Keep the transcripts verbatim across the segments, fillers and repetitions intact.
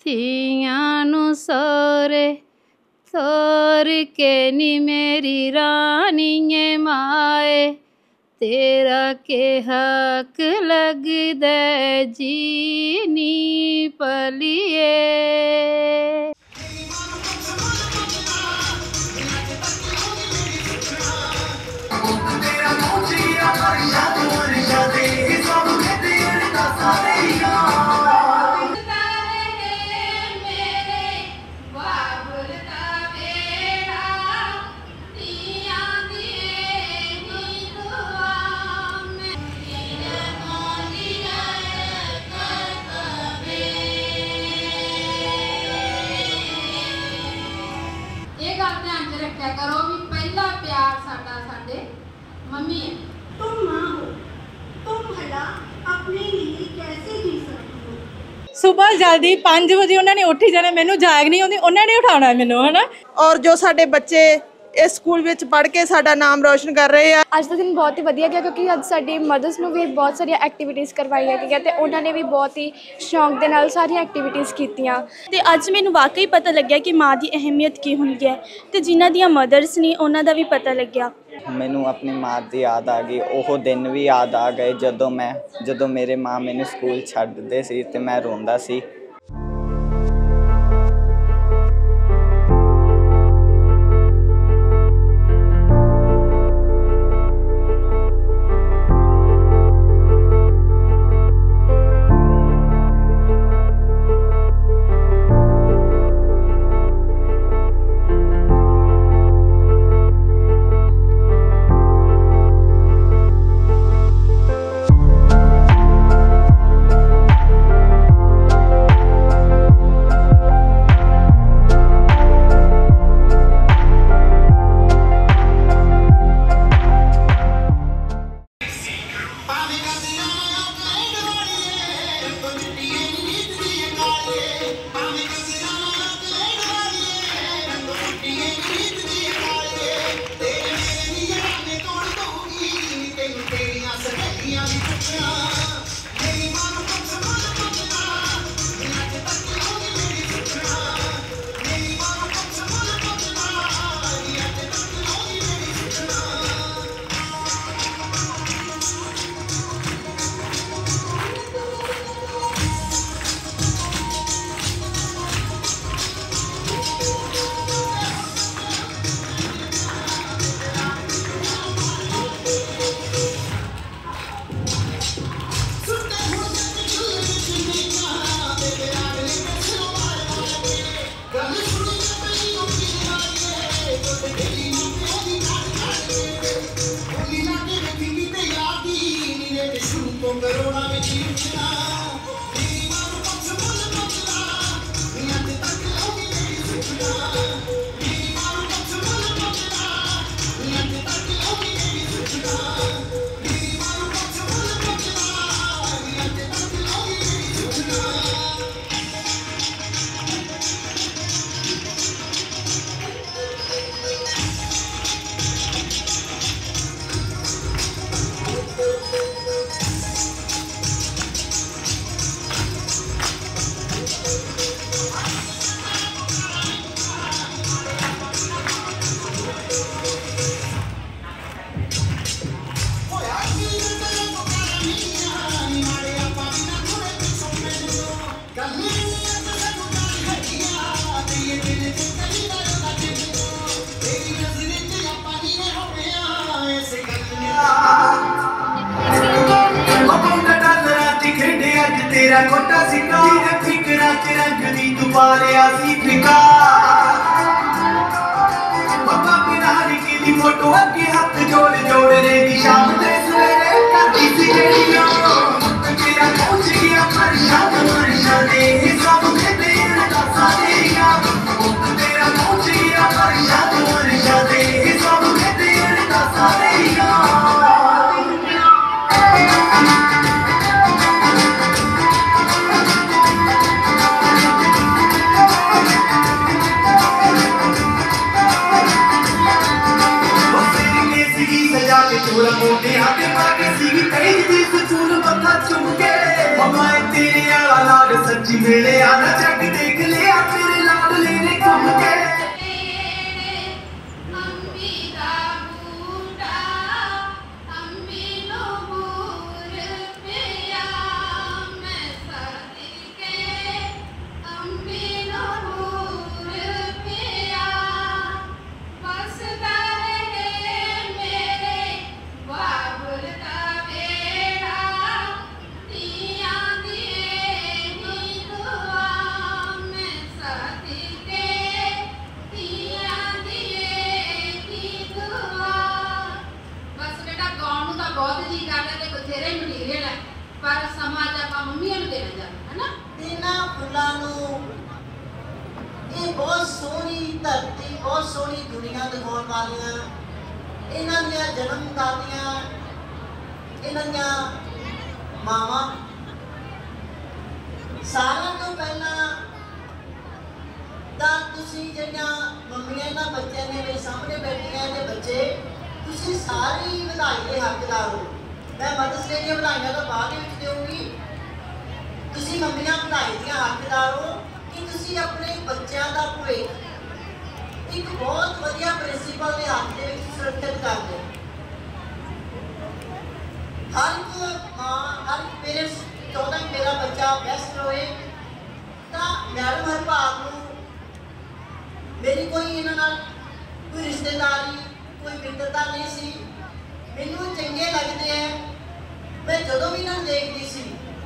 धीआं नूं सोरे तोर के नी मेरी रानीए माए तेरा के हक लगदा जी नी पलिए। रखा करो भी पहला प्यार साडा साडे मम्मी है। तुम माँ हो, तुम भला अपने लिए कैसे जी सकती हो। सुबह जल्दी पाँच बजे उन्होंने उठ ही जाना, मैनू जाग नहीं आती, उन्होंने उठाना मैनू है ना। और जो साडे बच्चे इस स्कूल में पढ़ के साडा नाम रोशन कर रहे हैं। ਅੱਜ ਦਾ ਦਿਨ ਬਹੁਤ ਹੀ ਵਧੀਆ ਗਿਆ ਕਿਉਂਕਿ ਅੱਜ ਸਾਡੀ ਮਦਰਸ ਨੂੰ ਵੀ ਬਹੁਤ ਸਾਰੀਆਂ ਐਕਟੀਵਿਟੀਜ਼ ਕਰਵਾਈਆਂ ਗਈਆਂ ਤੇ ਉਹਨਾਂ ਨੇ ਵੀ ਬਹੁਤ ਹੀ ਸ਼ੌਂਕ ਦੇ ਨਾਲ ਸਾਰੀਆਂ ਐਕਟੀਵਿਟੀਜ਼ ਕੀਤੀਆਂ ਤੇ ਅੱਜ ਮੈਨੂੰ ਵਾਕਈ ਪਤਾ ਲੱਗਿਆ ਕਿ ਮਾਂ ਦੀ ਅਹਿਮੀਅਤ ਕੀ ਹੁੰਦੀ ਹੈ ਤੇ ਜਿਨ੍ਹਾਂ ਦੀਆਂ ਮਦਰਸ ਨੇ ਉਹਨਾਂ ਦਾ ਵੀ ਪਤਾ ਲੱਗਿਆ। ਮੈਨੂੰ ਆਪਣੀ ਮਾਂ ਦੀ ਯਾਦ ਆ ਗਈ, ਉਹ ਦਿਨ ਵੀ ਯਾਦ ਆ ਗਏ ਜਦੋਂ ਮੈਂ ਜਦੋਂ ਮੇਰੇ ਮਾਂ ਮੈਨੂੰ ਸਕੂਲ ਛੱਡਦੇ ਸੀ ਤੇ ਮੈਂ ਰੋਂਦਾ ਸੀ। तेरा खोटा सिक्का फिकरा च रंग दी दुबारे आसी फिका बाबा बिनारी की दी फोटो अगे हाथ जोड़ जोड़ रे दी शाम दे सवेरे करती सी जेड़ियां तेरा पहुंच गया फरशाद फरशाद दे सब कहते रखा सारियां तेरा पहुंच गया फरशाद फरशाद दे सब कहते रखा सारियां। मोटे हाथ ਧਰਤੀ ਬਹੁਤ ਸੋਹਣੀ ਦੁਨੀਆ ਦਿਖਾਉਣ ਵਾਲੀਆਂ ਇਹਨਾਂ ਦੀਆਂ ਜਨਮ ਦਾਤੀਆਂ ਇਹਨਾਂ ਦੀਆਂ ਮਾਵਾਂ ਸਾਰਿਆਂ ਤੋਂ ਪਹਿਲਾਂ ਤਾਂ ਤੁਸੀਂ ਜਿਹੜੀਆਂ ਮੰਮੀਆਂ ਇਹਨਾਂ ਬੱਚਿਆਂ ਨੇ ਮੇਰੇ ਸਾਹਮਣੇ ਬੈਠੀਆਂ ਤੇ ਬੱਚੇ ਤੁਸੀਂ ਸਾਰੇ ਹੀ ਵਧਾਈ ਦੇ ਹੱਕਦਾਰ ਹੋ। ਮੈਂ ਮਦਰਸ ਡੇ ਦੀਆਂ ਵਧਾਈਆਂ ਤਾਂ ਬਾਅਦ ਵਿੱਚ ਦੇਵਾਂਗੀ। ਤੁਸੀਂ ਮੰਮੀਆਂ ਵਧਾਈ ਦੀਆਂ ਹੱਕਦਾਰ ਹੋ ਕਿ ਤੁਸੀਂ ਆਪਣੇ ਬੱਚਿਆਂ ਦਾ ਭਵਿੱਖ ਇੱਕ ਬਹੁਤ ਵਧੀਆ ਪ੍ਰਿੰਸੀਪਲ ਦੇ ਹੱਥ ਦੇ ਵਿੱਚ ਸੁਰੱਖਿਅਤ ਕਰਦੇ ਹੋ। ਹਰ ਇੱਕ ਮਾਂ ਹਰ ਇੱਕ ਪੇਰੈਂਟਸ ਚਾਹੁੰਦਾ ਕਿ ਮੇਰਾ ਬੱਚਾ ਬੈਸਟ ਹੋਏ। ਤਾਂ ਮੈਡਮ ਹਰਪਾਲ ਨੂੰ ਮੇਰੀ ਕੋਈ ਇਹਨਾਂ ਨਾਲ ਕੋਈ ਰਿਸ਼ਤੇਦਾਰੀ ਕੋਈ ਮਿੱਤਰਤਾ ਨਹੀਂ ਸੀ। ਮੈਨੂੰ ਚੰਗੇ ਲੱਗਦੇ ਹੈ। ਮੈਂ ਜਦੋਂ ਵੀ ਇਹਨਾਂ ਨੂੰ ਦੇਖਦੀ ਸੀ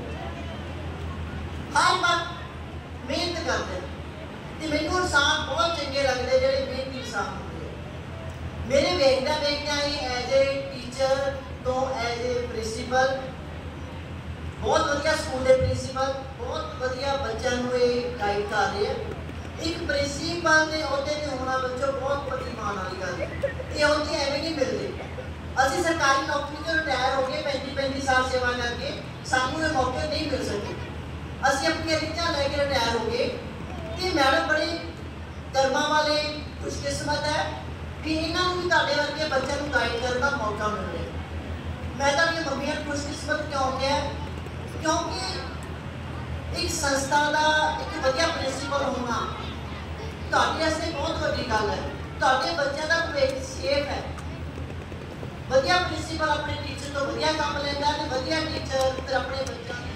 ਹਰ ਵਾਰ ਮਿਹਨਤ ਕਰਦੇ ਤੇ ਮੈਨੂੰ ਇਨਸਾਨ ਬਹੁਤ ਚੰਗੇ ਲੱਗਦੇ ਜਿਹੜੇ ਮਿਹਨਤੀ ਇਨਸਾਨ ਹੁੰਦੇ। ਮੇਰੇ ਵੇਖਦਾ ਵੇਖਦਾ ਹੀ ਐਜ਼ ਏ ਟੀਚਰ ਤੋਂ ਐਜ਼ ਏ ਪ੍ਰਿੰਸੀਪਲ ਬਹੁਤ ਵਧੀਆ ਸਕੂਲ ਦੇ ਪ੍ਰਿੰਸੀਪਲ ਬਹੁਤ ਵਧੀਆ ਬੱਚਿਆਂ ਨੂੰ ਇਹ ਗਾਈਡ ਕਰ ਰਹੇ ਆ। ਇੱਕ ਪ੍ਰਿੰਸੀਪਲ ਦੇ ਅਹੁਦੇ ਤੇ ਹੋਣਾ ਬੱਚੋ ਬਹੁਤ ਵੱਡੀ ਮਾਣ ਵਾਲੀ ਗੱਲ ਹੈ। ਇਹ ਅਹੁਦੇ ਐਵੇਂ ਨਹੀਂ ਮਿਲਦੇ। ਅਸੀਂ ਸਰਕਾਰੀ ਨੌਕਰੀ ਤੋਂ ਰਿਟਾਇਰ ਹੋ ਗਏ ਪੈਂਤੀ ਪੈਂਤੀ ਸਾਲ ਸੇਵਾ ਕਰਕੇ ਸਾਨੂੰ ਇਹ ਮੌਕੇ ਨਹੀਂ ਮਿਲ ਸਕੇ। ਅਸੀਂ ਆਪਣੀਆਂ ਰੀਝਾਂ ਲੈ ਕੇ ਰਿਟਾਇਰ ਹੋ ਗਏ ਤੇ ਮੈਡਮ ਬੜੇ ਕਰਮਾਂ ਵਾਲੇ ਖੁਸ਼ਕਿਸਮਤ ਹੈ ਕਿ ਇਹਨਾਂ ਨੂੰ ਵੀ ਤੁਹਾਡੇ ਵਰਗੇ ਬੱਚਿਆਂ ਨੂੰ ਗਾਈਡ ਕਰਨ ਦਾ ਮੌਕਾ ਮਿਲ ਰਿਹਾ। ਮੈਂ ਤਾਂ ਇਹ ਮੰਮੀਆਂ ਨੂੰ ਖੁਸ਼ਕਿਸਮਤ ਕਿਉਂ ਕਿਹਾ ਕਿਉਂਕਿ ਇੱਕ ਸੰਸਥਾ ਦਾ ਇੱਕ ਵਧੀਆ ਪ੍ਰਿੰਸੀਪਲ ਹੋਣਾ ਤੁਹਾਡੇ ਵਾਸਤੇ ਬਹੁਤ ਵੱਡੀ ਗੱਲ ਹੈ। ਤੁਹਾਡੇ ਬੱਚਿਆਂ ਦਾ ਭਵਿੱਖ ਸੇਫ ਹੈ। ਵਧੀਆ ਪ੍ਰਿੰਸੀਪਲ ਆਪਣੇ ਟੀਚਰ ਤੋਂ ਵਧੀਆ ਕੰਮ ਲੈਂਦਾ ਤੇ ਵਧੀਆ ਟੀਚਰ ਫਿਰ ਆਪਣੇ ਬੱਚਿਆਂ ਨੂੰ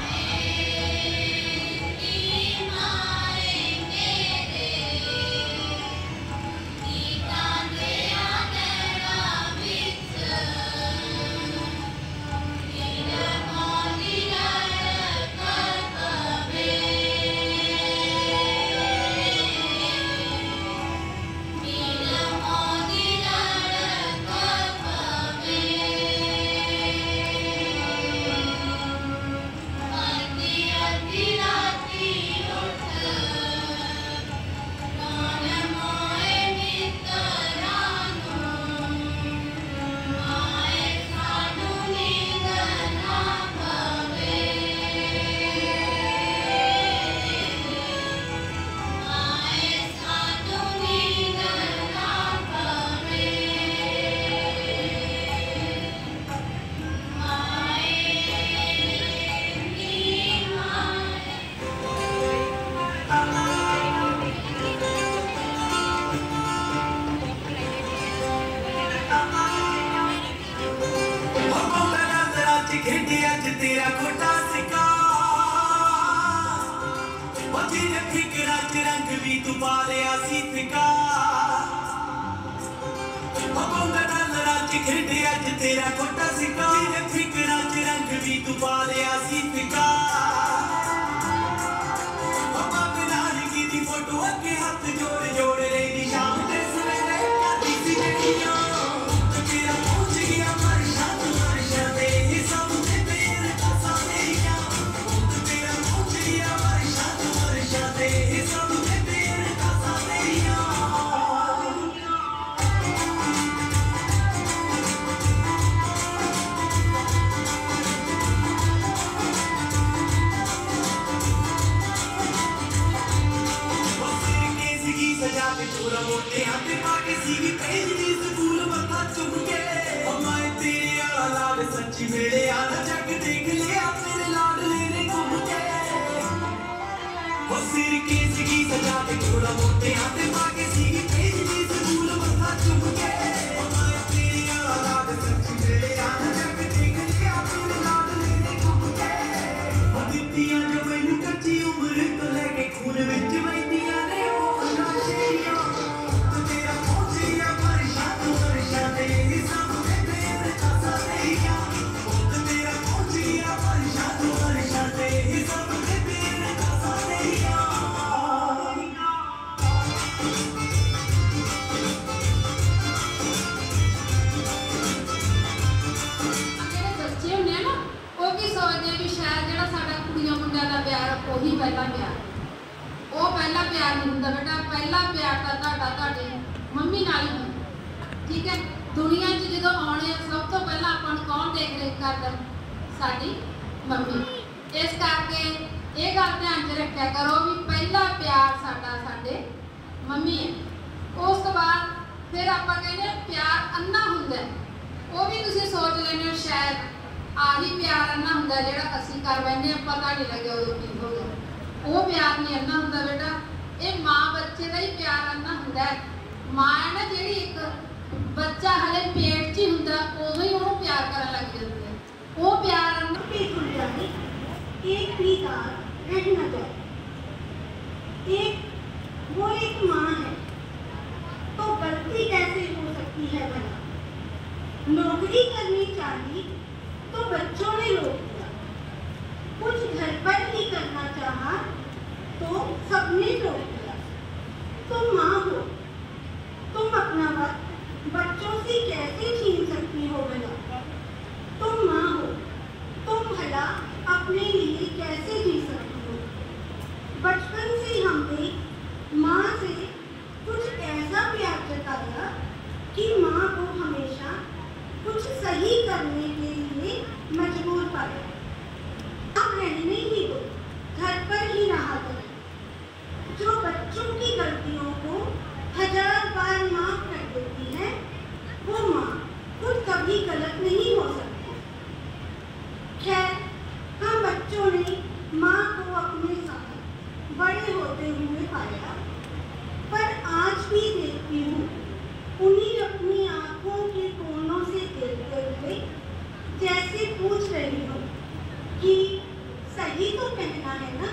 तेरा खोटा सिक्का फिकरा च रंग भी तू पा लिया सी फिका पापा बिनार की दी फोटो अगे हाथ जोड़ जोड़ रही शाम ते सवेरे करती सी गलियां तेरा पहुंच गया मरशद मरशद ये सब ते तेरे पासा मेरिया तेरा पहुंच गया मरशद मरशद ये सब ते तेरे पासा मेरिया सजा के चोरा मोटे हाथे पाके सीगी पेज दी स्कूल मत्था चुम के ओ माए तेरे आला लाड सच्ची मेरे आला जग देख लिया तेरे लाड लेने घूम के ओ सिर के सीगी सजा के चोरा मोटे हाथे पाके सीगी पेज दी स्कूल मत्था चुम के ओ माए तेरे आला लाड सच्ची मेरे आला जग देख लिया तेरे लाड लेने घूम के ओ दित्तियां जो मैनू कच्ची उम्र तो लेके खून विच वहिंदियां ने ਉਹੀ ਪਹਿਲਾ ਪਿਆਰ ਉਹ ਪਿਆਰ ਨਹੀਂ ਹੁੰਦਾ ਬੇਟਾ, ਪਹਿਲਾ ਪਿਆਰ ਤਾਂ ਤੁਹਾਡਾ ਤੁਹਾਡੀ ਮੰਮੀ ਨਾਲ ਹੀ ਹੁੰਦਾ। ਠੀਕ ਹੈ, ਦੁਨੀਆ 'ਚ ਜਦੋਂ ਆਉਣੇ ਸਭ ਤੋਂ ਪਹਿਲਾਂ ਆਪਾਂ ਨੂੰ ਕੌਣ ਦੇਖ ਰੇਖ ਕਰਦਾ? ਸਾਡੀ ਮੰਮੀ। ਇਸ ਕਰਕੇ ਇਹ ਗੱਲ ਧਿਆਨ 'ਚ ਰੱਖਿਆ ਕਰੋ ਵੀ ਪਹਿਲਾ ਪਿਆਰ ਸਾਡਾ ਸਾਡੇ ਮੰਮੀ ਹੈ। ਉਸ ਤੋਂ ਬਾਅਦ ਫਿਰ ਆਪਾਂ ਕਹਿੰਦੇ ਪਿਆਰ ਅੰਨਾ ਹੁੰਦਾ, ਉਹ ਵੀ ਤੁਸੀਂ ਸੋਚ ਲੈਂਦੇ ਹੋ ਸ਼ਾਇਦ ਆਹੀ ਪਿਆਰ ਅੰਨਾ ਹੁੰਦਾ ਜਿਹੜਾ ਅਸੀਂ ਕਰ ਬੈਠੇ ਹਾਂ, ਪਤਾ ਨਹੀਂ ਲੱਗਿਆ ਉਦੋਂ ਕੀ ਹੋ ਗਿਆ। ਉਹ ਪਿਆਰ ਨਹੀਂ ਅੰਨਾ ਹੁੰਦਾ ਬੇਟਾ, ਇਹ ਮਾਂ ਬੱਚੇ ਦਾ ਹੀ ਪਿਆਰ ਅੰਨਾ ਹੁੰਦਾ ਹੈ। ਮਾਂ ਹੈ ਨਾ ਜਿਹੜੀ, ਇੱਕ ਬੱਚਾ ਹਲੇ ਪੇਟ 'ਚ ਹੀ ਹੁੰਦਾ ਉਦੋਂ ਹੀ ਉਹਨੂੰ ਪਿਆਰ ਕਰਨ ਲੱਗ ਜਾਂਦੀ ਹੈ, ਉਹ ਪਿਆਰ ਅੰਨਾ। एक भी तार रह न जाए। एक वो एक माँ है तो गलती कैसे हो सकती है भला? नौकरी करनी चाहिए तो बच्चों ने रोक दिया, कुछ घर पर ही करना चाहा तो सबने रोक दिया। तुम माँ हो, तुम अपना वक्त बच्चों से कैसे छीन सकती हो भला? तुम माँ हो, तुम भला अपने लिए कैसे जी सकती हो? बचपन से हमने माँ से कुछ ऐसा प्यार जताया कि माँ को हमेशा कुछ सही करने के लिए मजबूर पाया। अब रहने ही दो, घर पर ही रहा करें। जो बच्चों की गलतियों को हजार बार माफ कर देती है, वो माँ खुद कभी गलत नहीं हो सकती। खैर, हम बच्चों ने माँ को अपने साथ बड़े होते हुए पाया, पर आज भी देखती हूँ उन्हीं अपनी आँखों के कोनों से देखते हुए जैसे पूछ रही हूँ कि सही तो कहना है ना,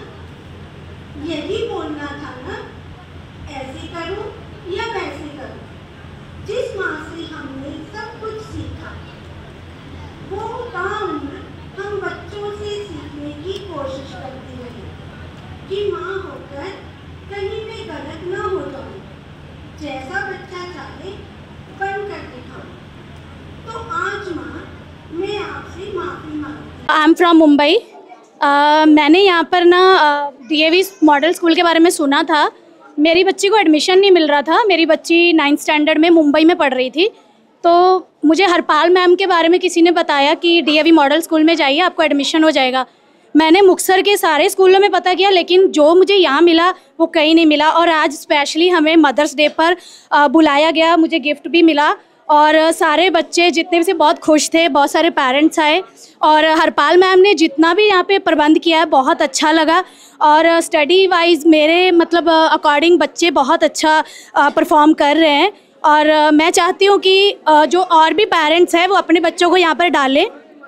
यही बोलना था ना, ऐसे करूँ या वैसे करूँ। जिस माँ से हमने सब कुछ सीखा, वो काम हम बच्चों से सीखने की कोशिश करते रहे कि माँ होकर कहीं पे गलत ना हो जाऊं, जैसा बच्चा चाहे बन कर दिखाऊं। तो आज माँ, मैं आपसे माफ़ी मांगती हूँ। I am from Mumbai. मैंने यहाँ पर ना डीएवी मॉडल स्कूल के बारे में सुना था। मेरी बच्ची को एडमिशन नहीं मिल रहा था। मेरी बच्ची नाइन्थ स्टैंडर्ड में मुंबई में पढ़ रही थी, तो मुझे हरपाल मैम के बारे में किसी ने बताया कि डीएवी मॉडल स्कूल में जाइए, आपको एडमिशन हो जाएगा। मैंने मुक्तसर के सारे स्कूलों में पता किया, लेकिन जो मुझे यहाँ मिला वो कहीं नहीं मिला। और आज स्पेशली हमें मदर्स डे पर बुलाया गया, मुझे गिफ्ट भी मिला और सारे बच्चे जितने भी से बहुत खुश थे, बहुत सारे पेरेंट्स आए और हरपाल मैम ने जितना भी यहाँ पे प्रबंध किया है बहुत अच्छा लगा। और स्टडी वाइज मेरे मतलब अकॉर्डिंग बच्चे बहुत अच्छा परफॉर्म कर रहे हैं और मैं चाहती हूँ कि जो और भी पेरेंट्स हैं वो अपने बच्चों को यहाँ पर डालें।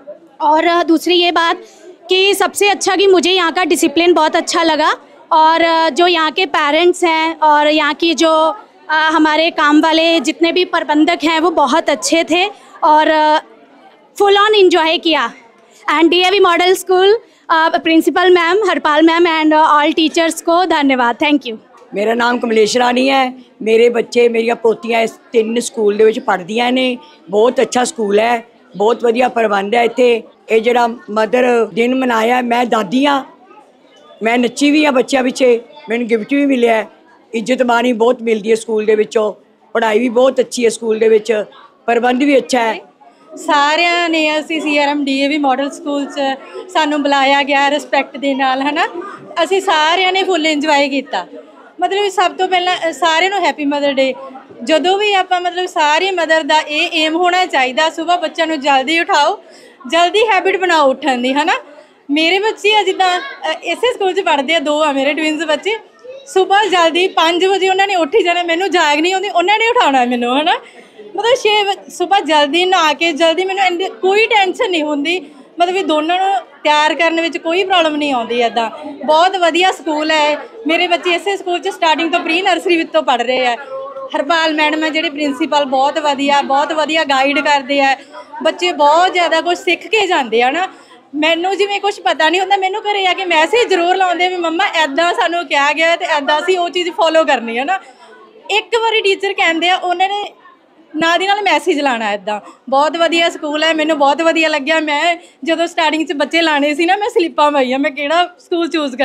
और दूसरी ये बात कि सबसे अच्छा कि मुझे यहाँ का डिसिप्लिन बहुत अच्छा लगा और जो यहाँ के पेरेंट्स हैं और यहाँ की जो आ, हमारे काम वाले जितने भी प्रबंधक हैं वो बहुत अच्छे थे और फुल ऑन एंजॉय किया। And DAV model school principal ma'am, Harpal ma'am and all teachers को धन्यवाद। Thank you. मेरा नाम कमलेश रानी है। मेरे बच्चे मेरिया पोतियां इस तीन स्कूल दे विच पढ़दियां ने। बहुत अच्छा स्कूल है, बहुत वधिया प्रबंध है इत्थे। ये जिहड़ा मदर दिन मनाया, मैं दादी हाँ, मैं नच्ची भी हाँ बच्चों पिछे, मैनूं गिफ्ट भी मिले है। इज्जत मानी बहुत मिलती है स्कूल दे विचों, पढ़ाई भी बहुत अच्छी है स्कूल दे विच, प्रबंध भी अच्छा है। ਸਾਰਿਆਂ ਨੇ ਅਸੀਂ ਸੀਆਰਐਮ ਡੀਏਵੀ ਮਾਡਲ ਸਕੂਲ 'ਚ ਸਾਨੂੰ ਬੁਲਾਇਆ ਗਿਆ ਰਿਸਪੈਕਟ ਦੇ ਨਾਲ, ਹੈ ਨਾ। ਅਸੀਂ ਸਾਰਿਆਂ ਨੇ ਫੁੱਲ ਇੰਜੋਏ ਕੀਤਾ। ਮਤਲਬ ਸਭ ਤੋਂ ਪਹਿਲਾਂ ਸਾਰਿਆਂ ਨੂੰ ਹੈਪੀ ਮਦਰ ਡੇ। ਜਦੋਂ ਵੀ ਆਪਾਂ ਮਤਲਬ ਸਾਰੀ ਮਦਰ ਦਾ ਇਹ ਏਮ ਹੋਣਾ ਚਾਹੀਦਾ, ਸੁਬਾਹ ਬੱਚਿਆਂ ਨੂੰ ਜਲਦੀ ਉਠਾਓ, ਜਲਦੀ ਹੈਬਿਟ ਬਣਾਓ ਉੱਠਣ ਦੀ, ਹੈ ਨਾ। ਮੇਰੇ ਬੱਚੇ ਆ ਜਿੱਦਾਂ ਇਸੇ ਸਕੂਲ 'ਚ ਪੜ੍ਹਦੇ ਆ, ਦੋ ਆ ਮੇਰੇ ਟਵਿੰਸ ਬੱਚੇ। ਸੁਬਾਹ ਜਲਦੀ ਪੰਜ ਵਜੇ ਉਹਨਾਂ ਨੇ ਉੱਠ ਹੀ ਜਾਣਾ, ਮੈਨੂੰ ਜਾਗ ਨਹੀਂ ਆਉਂਦੀ, ਉਹਨਾਂ ਨੇ ਉਠਾਉਣਾ ਮੈਨੂੰ, ਹੈ ਨਾ। मतलब छे सुबह जल्दी नहा के जल्दी मैंने कोई टेंशन नहीं होंगी, मतलब दोनों तैयार करने में कोई प्रॉब्लम नहीं आती। इदा बहुत वधिया स्कूल है। मेरे बच्चे इस स्कूल स्टार्टिंग तो प्री नर्सरी तो पढ़ रहे हैं। हरपाल मैडम है जी प्रिंसीपल, बहुत वधिया बहुत वधिया गाइड करते हैं। बच्चे बहुत ज़्यादा कुछ सीख के जाते हैं ना। मैनू जिवें कुछ पता नहीं होता, मैनू घरे आके मैसेज जरूर लाते भी मम्मा ऐदा सानू कहा गया तो ऐदा असीं वो चीज़ फॉलो करनी है ना। एक बारी टीचर कहते हैं उन्होंने ना दी नाल मैसेज लाना। इदा बहुत वधिया स्कूल है, मैनू बहुत वधिया लग्या। मैं जो स्टार्टिंग च बच्चे लाने सी ना, मैं स्लिपां पाईयां मैं किहड़ा स्कूल चूज करा।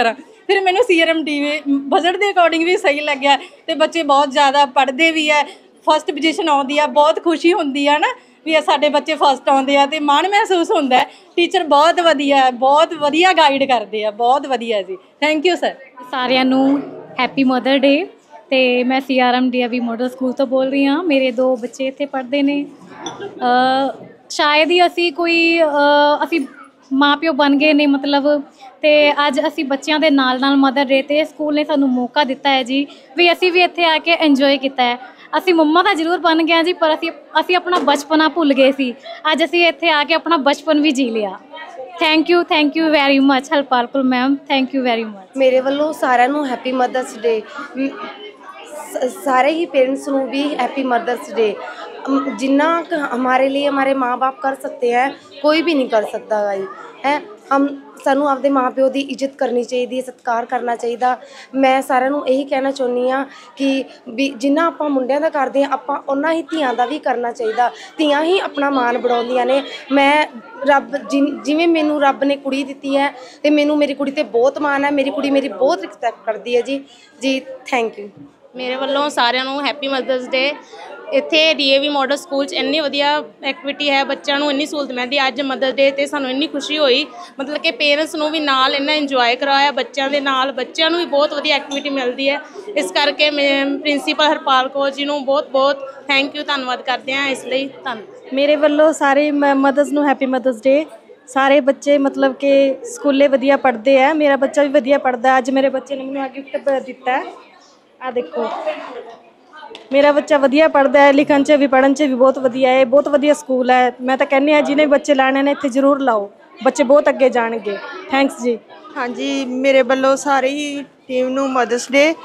ਫਿਰ ਮੈਨੂੰ ਸੀਆਰਐਮ ਡੀ ਬਜਟ ਦੇ ਅਕੋਰਡਿੰਗ ਵੀ ਸਹੀ ਲੱਗਿਆ ਤੇ ਬੱਚੇ ਬਹੁਤ ਜ਼ਿਆਦਾ ਪੜ੍ਹਦੇ ਵੀ ਹੈ, ਫਸਟ ਪੋਜੀਸ਼ਨ ਆਉਂਦੀ ਆ, ਬਹੁਤ ਖੁਸ਼ੀ ਹੁੰਦੀ ਆ ਨਾ ਵੀ ਸਾਡੇ ਬੱਚੇ ਫਸਟ ਆਉਂਦੇ ਆ ਤੇ ਮਾਣ ਮਹਿਸੂਸ ਹੁੰਦਾ ਹੈ। ਟੀਚਰ ਬਹੁਤ ਵਧੀਆ, ਬਹੁਤ ਵਧੀਆ ਗਾਈਡ ਕਰਦੇ ਆ, ਬਹੁਤ ਵਧੀਆ ਜੀ। Thank you sir. ਸਾਰਿਆਂ ਨੂੰ ਹੈਪੀ ਮਦਰ ਡੇ। ਤੇ ਮੈਂ ਸੀਆਰਐਮ ਡੀਏਵੀ ਮਾਡਲ ਸਕੂਲ ਤੋਂ ਬੋਲ ਰਹੀ ਹਾਂ। ਮੇਰੇ ਦੋ ਬੱਚੇ ਇੱਥੇ ਪੜ੍ਹਦੇ ਨੇ। ਸ਼ਾਇਦ ਹੀ ਅਸੀਂ ਕੋਈ ਅਸੀਂ ਮਾਂ ਪਿਓ ਬਣ ਗਏ ਨੇ ਮਤਲਬ, ਤੇ ਅੱਜ ਅਸੀਂ ਬੱਚਿਆਂ ਦੇ ਨਾਲ ਨਾਲ ਮਦਰ ਡੇ 'ਤੇ ਸਕੂਲ ਨੇ ਸਾਨੂੰ ਮੌਕਾ ਦਿੱਤਾ ਹੈ ਜੀ ਵੀ ਅਸੀਂ ਵੀ ਇੱਥੇ ਆ ਕੇ ਇੰਜੋਏ ਕੀਤਾ ਹੈ। ਅਸੀਂ ਮੰਮਾ ਤਾਂ ਜ਼ਰੂਰ ਬਣ ਗਏ ਹਾਂ ਜੀ, ਪਰ ਅਸੀਂ ਅਸੀਂ ਆਪਣਾ ਬਚਪਨਾ ਭੁੱਲ ਗਏ ਸੀ। ਅੱਜ ਅਸੀਂ ਇੱਥੇ ਆ ਕੇ ਆਪਣਾ ਬਚਪਨ ਵੀ ਜੀ ਲਿਆ। Thank you thank you very much Harpal Kaur ma'am, thank you very much. ਮੇਰੇ ਵੱਲੋਂ ਸਾਰਿਆਂ ਨੂੰ ਹੈਪੀ ਮਦਰਸ ਡੇ। सारे ही पेरेंट्स ਨੂੰ भी हैप्पी मदर्स डे। जिन्ना हमारे लिए हमारे माँ बाप कर सकते हैं कोई भी नहीं कर सकता भाई है। हम ਸਾਨੂੰ ਆਪਦੇ ਮਾਂ ਪਿਓ ਦੀ ਇੱਜ਼ਤ ਕਰਨੀ ਚਾਹੀਦੀ ਹੈ, ਸਤਿਕਾਰ ਕਰਨਾ ਚਾਹੀਦਾ। ਮੈਂ ਸਾਰਿਆਂ ਨੂੰ ਇਹੀ ਕਹਿਣਾ ਚਾਹੁੰਦੀ ਹਾਂ ਕਿ ਵੀ ਜਿੰਨਾ ਆਪਾਂ ਮੁੰਡਿਆਂ ਦਾ ਕਰਦੇ ਹਾਂ ਆਪਾਂ ਉਹਨਾਂ ਹੀ ਧੀਆਂ ਦਾ ਵੀ ਕਰਨਾ ਚਾਹੀਦਾ। ਧੀਆਂ ਹੀ ਆਪਣਾ ਮਾਣ ਵਧਾਉਂਦੀਆਂ ਨੇ। ਮੈਂ ਰੱਬ ਜਿਵੇਂ ਮੈਨੂੰ ਰੱਬ ਨੇ ਕੁੜੀ ਦਿੱਤੀ ਹੈ ਅਤੇ ਮੈਨੂੰ ਮੇਰੀ ਕੁੜੀ 'ਤੇ ਬਹੁਤ ਮਾਣ ਹੈ। ਮੇਰੀ ਕੁੜੀ ਮੇਰੀ ਬਹੁਤ ਰਿਸਪੈਕਟ ਕਰਦੀ ਹੈ ਜੀ ਜੀ ਥੈਂਕ ਯੂ। ਮੇਰੇ ਵੱਲੋਂ ਸਾਰਿਆਂ ਨੂੰ ਹੈਪੀ ਮਦਰਸ ਡੇ। ਇੱਥੇ ਡੀਏਵੀ ਮਾਡਲ ਸਕੂਲ 'ਚ ਇੰਨੀ ਵਧੀਆ ਐਕਟੀਵਿਟੀ ਹੈ, ਬੱਚਿਆਂ ਨੂੰ ਇੰਨੀ ਸਹੂਲਤ ਮਿਲਦੀ। ਅੱਜ ਮਦਰਸ ਡੇ 'ਤੇ ਸਾਨੂੰ ਇੰਨੀ ਖੁਸ਼ੀ ਹੋਈ, ਮਤਲਬ ਕਿ ਪੇਰੈਂਟਸ ਨੂੰ ਵੀ ਨਾਲ ਇੰਨਾ ਇੰਜੋਏ ਕਰਵਾਇਆ ਬੱਚਿਆਂ ਦੇ ਨਾਲ। ਬੱਚਿਆਂ ਨੂੰ ਵੀ ਬਹੁਤ ਵਧੀਆ ਐਕਟੀਵਿਟੀ ਮਿਲਦੀ ਹੈ। ਇਸ ਕਰਕੇ ਮੈਂ ਪ੍ਰਿੰਸੀਪਲ ਹਰਪਾਲ ਕੌਰ ਜੀ ਨੂੰ ਬਹੁਤ ਬਹੁਤ ਥੈਂਕ ਯੂ ਧੰਨਵਾਦ ਕਰਦੇ ਹਾਂ। ਇਸ ਲਈ ਧੰਨਵਾਦ। ਮੇਰੇ ਵੱਲੋਂ ਸਾਰੇ ਮਦਰਸ ਨੂੰ ਹੈਪੀ ਮਦਰਸ ਡੇ। ਸਾਰੇ ਬੱਚੇ ਮਤਲਬ ਕਿ ਸਕੂਲੇ ਵਧੀਆ ਪੜ੍ਹਦੇ ਹੈ। ਮੇਰਾ ਬੱਚਾ ਵੀ ਵਧੀਆ ਪੜ੍ਹਦਾ। ਅੱਜ ਮੇਰੇ ਬੱਚੇ ਨੇ ਮੈਨੂੰ ਆ ਗਿਫਟ ਦਿੱਤਾ। ਆ ਦੇਖੋ ਮੇਰਾ ਬੱਚਾ ਵਧੀਆ ਪੜ੍ਹਦਾ ਹੈ, ਲਿਖਣ 'ਚ ਵੀ ਪੜ੍ਹਨ 'ਚ ਵੀ ਬਹੁਤ ਵਧੀਆ ਹੈ। ਬਹੁਤ ਵਧੀਆ ਸਕੂਲ ਹੈ। ਮੈਂ ਤਾਂ ਕਹਿੰਦੀ ਹਾਂ ਜਿਹਨੇ ਬੱਚੇ ਲਾਣੇ ਨੇ ਇੱਥੇ ਜ਼ਰੂਰ ਲਾਓ, ਬੱਚੇ ਬਹੁਤ ਅੱਗੇ ਜਾਣਗੇ। ਥੈਂਕਸ ਜੀ। ਹਾਂਜੀ, ਮੇਰੇ ਵੱਲੋਂ ਸਾਰੀ ਹੀ ਟੀਮ ਨੂੰ ਮਦਰਸ ਡੇ।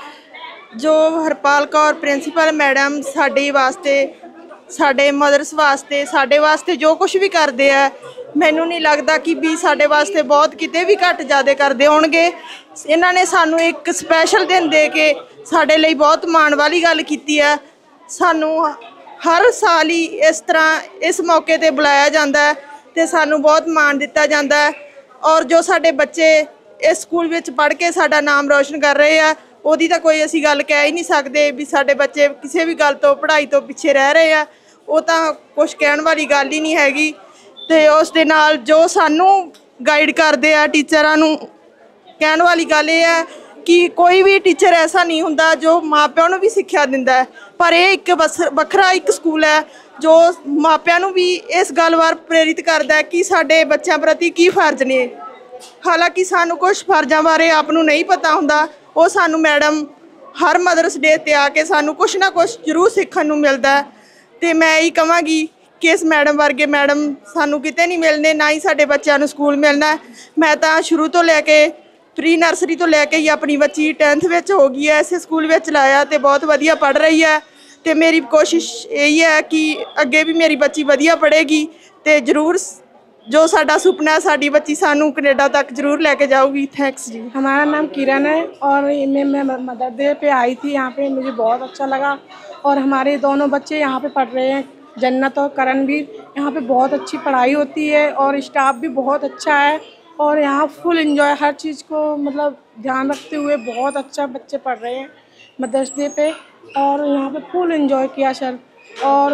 ਜੋ ਹਰਪਾਲ ਕੌਰ ਪ੍ਰਿੰਸੀਪਲ ਮੈਡਮ ਸਾਡੇ ਵਾਸਤੇ, ਸਾਡੇ ਮਦਰਸ ਵਾਸਤੇ, ਸਾਡੇ ਵਾਸਤੇ ਜੋ ਕੁਛ ਵੀ ਕਰਦੇ ਆ, ਮੈਨੂੰ ਨਹੀਂ ਲੱਗਦਾ ਕਿ ਵੀ ਸਾਡੇ ਵਾਸਤੇ ਬਹੁਤ ਕਿਤੇ ਵੀ ਘੱਟ ਜ਼ਿਆਦਾ ਕਰਦੇ ਹੋਣਗੇ। ਇਹਨਾਂ ਨੇ ਸਾਨੂੰ ਇੱਕ ਸਪੈਸ਼ਲ ਦਿਨ ਦੇ ਕੇ ਸਾਡੇ ਲਈ ਬਹੁਤ ਮਾਣ ਵਾਲੀ ਗੱਲ ਕੀਤੀ ਹੈ। ਸਾਨੂੰ ਹਰ ਸਾਲ ਹੀ ਇਸ ਤਰ੍ਹਾਂ ਇਸ ਮੌਕੇ 'ਤੇ ਬੁਲਾਇਆ ਜਾਂਦਾ ਹੈ ਅਤੇ ਸਾਨੂੰ ਬਹੁਤ ਮਾਣ ਦਿੱਤਾ ਜਾਂਦਾ ਹੈ। ਔਰ ਜੋ ਸਾਡੇ ਬੱਚੇ ਇਸ ਸਕੂਲ ਵਿੱਚ ਪੜ੍ਹ ਕੇ ਸਾਡਾ ਨਾਮ ਰੌਸ਼ਨ ਕਰ ਰਹੇ ਆ, ਉਹਦੀ ਤਾਂ ਕੋਈ ਅਸੀਂ ਗੱਲ ਕਹਿ ਹੀ ਨਹੀਂ ਸਕਦੇ ਵੀ ਸਾਡੇ ਬੱਚੇ ਕਿਸੇ ਵੀ ਗੱਲ ਤੋਂ ਪੜ੍ਹਾਈ ਤੋਂ ਪਿੱਛੇ ਰਹਿ ਰਹੇ ਆ। ਉਹ ਤਾਂ ਕੁਛ ਕਹਿਣ ਵਾਲੀ ਗੱਲ ਹੀ ਨਹੀਂ ਹੈਗੀ। ਅਤੇ ਉਸ ਦੇ ਨਾਲ ਜੋ ਸਾਨੂੰ ਗਾਈਡ ਕਰਦੇ ਆ ਟੀਚਰਾਂ ਨੂੰ, ਕਹਿਣ ਵਾਲੀ ਗੱਲ ਇਹ ਹੈ ਕਿ ਕੋਈ ਵੀ ਟੀਚਰ ਐਸਾ ਨਹੀਂ ਹੁੰਦਾ ਜੋ ਮਾਪਿਆਂ ਨੂੰ ਵੀ ਸਿੱਖਿਆ ਦਿੰਦਾ ਹੈ, ਪਰ ਇਹ ਇੱਕ ਬਸ ਵੱਖਰਾ ਇੱਕ ਸਕੂਲ ਹੈ ਜੋ ਮਾਪਿਆਂ ਨੂੰ ਵੀ ਇਸ ਗੱਲ ਵੱਲ ਪ੍ਰੇਰਿਤ ਕਰਦਾ ਹੈ ਕਿ ਸਾਡੇ ਬੱਚਿਆਂ ਪ੍ਰਤੀ ਕੀ ਫਰਜ਼ ਨੇ। ਹਾਲਾਂਕਿ ਸਾਨੂੰ ਕੁਛ ਫਰਜ਼ਾਂ ਬਾਰੇ ਆਪ ਨੂੰ ਨਹੀਂ ਪਤਾ ਹੁੰਦਾ, ਉਹ ਸਾਨੂੰ ਮੈਡਮ ਹਰ ਮਦਰਸ ਡੇ 'ਤੇ ਆ ਕੇ ਸਾਨੂੰ ਕੁਛ ਨਾ ਕੁਛ ਜ਼ਰੂਰ ਸਿੱਖਣ ਨੂੰ ਮਿਲਦਾ। ਅਤੇ ਮੈਂ ਇਹੀ ਕਹਾਂਗੀ ਕਿ ਇਸ ਮੈਡਮ ਵਰਗੇ ਮੈਡਮ ਸਾਨੂੰ ਕਿਤੇ ਨਹੀਂ ਮਿਲਣੇ, ਨਾ ਹੀ ਸਾਡੇ ਬੱਚਿਆਂ ਨੂੰ ਸਕੂਲ ਮਿਲਣਾ। ਮੈਂ ਤਾਂ ਸ਼ੁਰੂ ਤੋਂ ਲੈ ਕੇ ਪ੍ਰੀ ਨਰਸਰੀ ਤੋਂ ਲੈ ਕੇ ਹੀ ਆਪਣੀ ਬੱਚੀ ਟੈਂਥ ਵਿੱਚ ਹੋ ਗਈ ਹੈ, ਇਸੇ ਸਕੂਲ ਵਿੱਚ ਲਾਇਆ ਅਤੇ ਬਹੁਤ ਵਧੀਆ ਪੜ੍ਹ ਰਹੀ ਹੈ। ਅਤੇ ਮੇਰੀ ਕੋਸ਼ਿਸ਼ ਇਹੀ ਹੈ ਕਿ ਅੱਗੇ ਵੀ ਮੇਰੀ ਬੱਚੀ ਵਧੀਆ ਪੜ੍ਹੇਗੀ ਅਤੇ ਜ਼ਰੂਰ जो साडा सुपना है साडी बच्ची सानू कनेडा तक जरूर लेके जाऊगी। थैंक्स जी। हमारा नाम किरण है और मैं मैं मदर डे पे आई थी यहाँ पे, मुझे बहुत अच्छा लगा। और हमारे दोनों बच्चे यहाँ पे पढ़ रहे हैं, जन्नत और करणवीर। यहाँ पे बहुत अच्छी पढ़ाई होती है और स्टाफ भी बहुत अच्छा है और यहाँ फुल एंजॉय हर चीज़ को मतलब ध्यान रखते हुए बहुत अच्छा बच्चे पढ़ रहे हैं मदर्स डे पे। और यहाँ पे फुल एंजॉय किया सर। और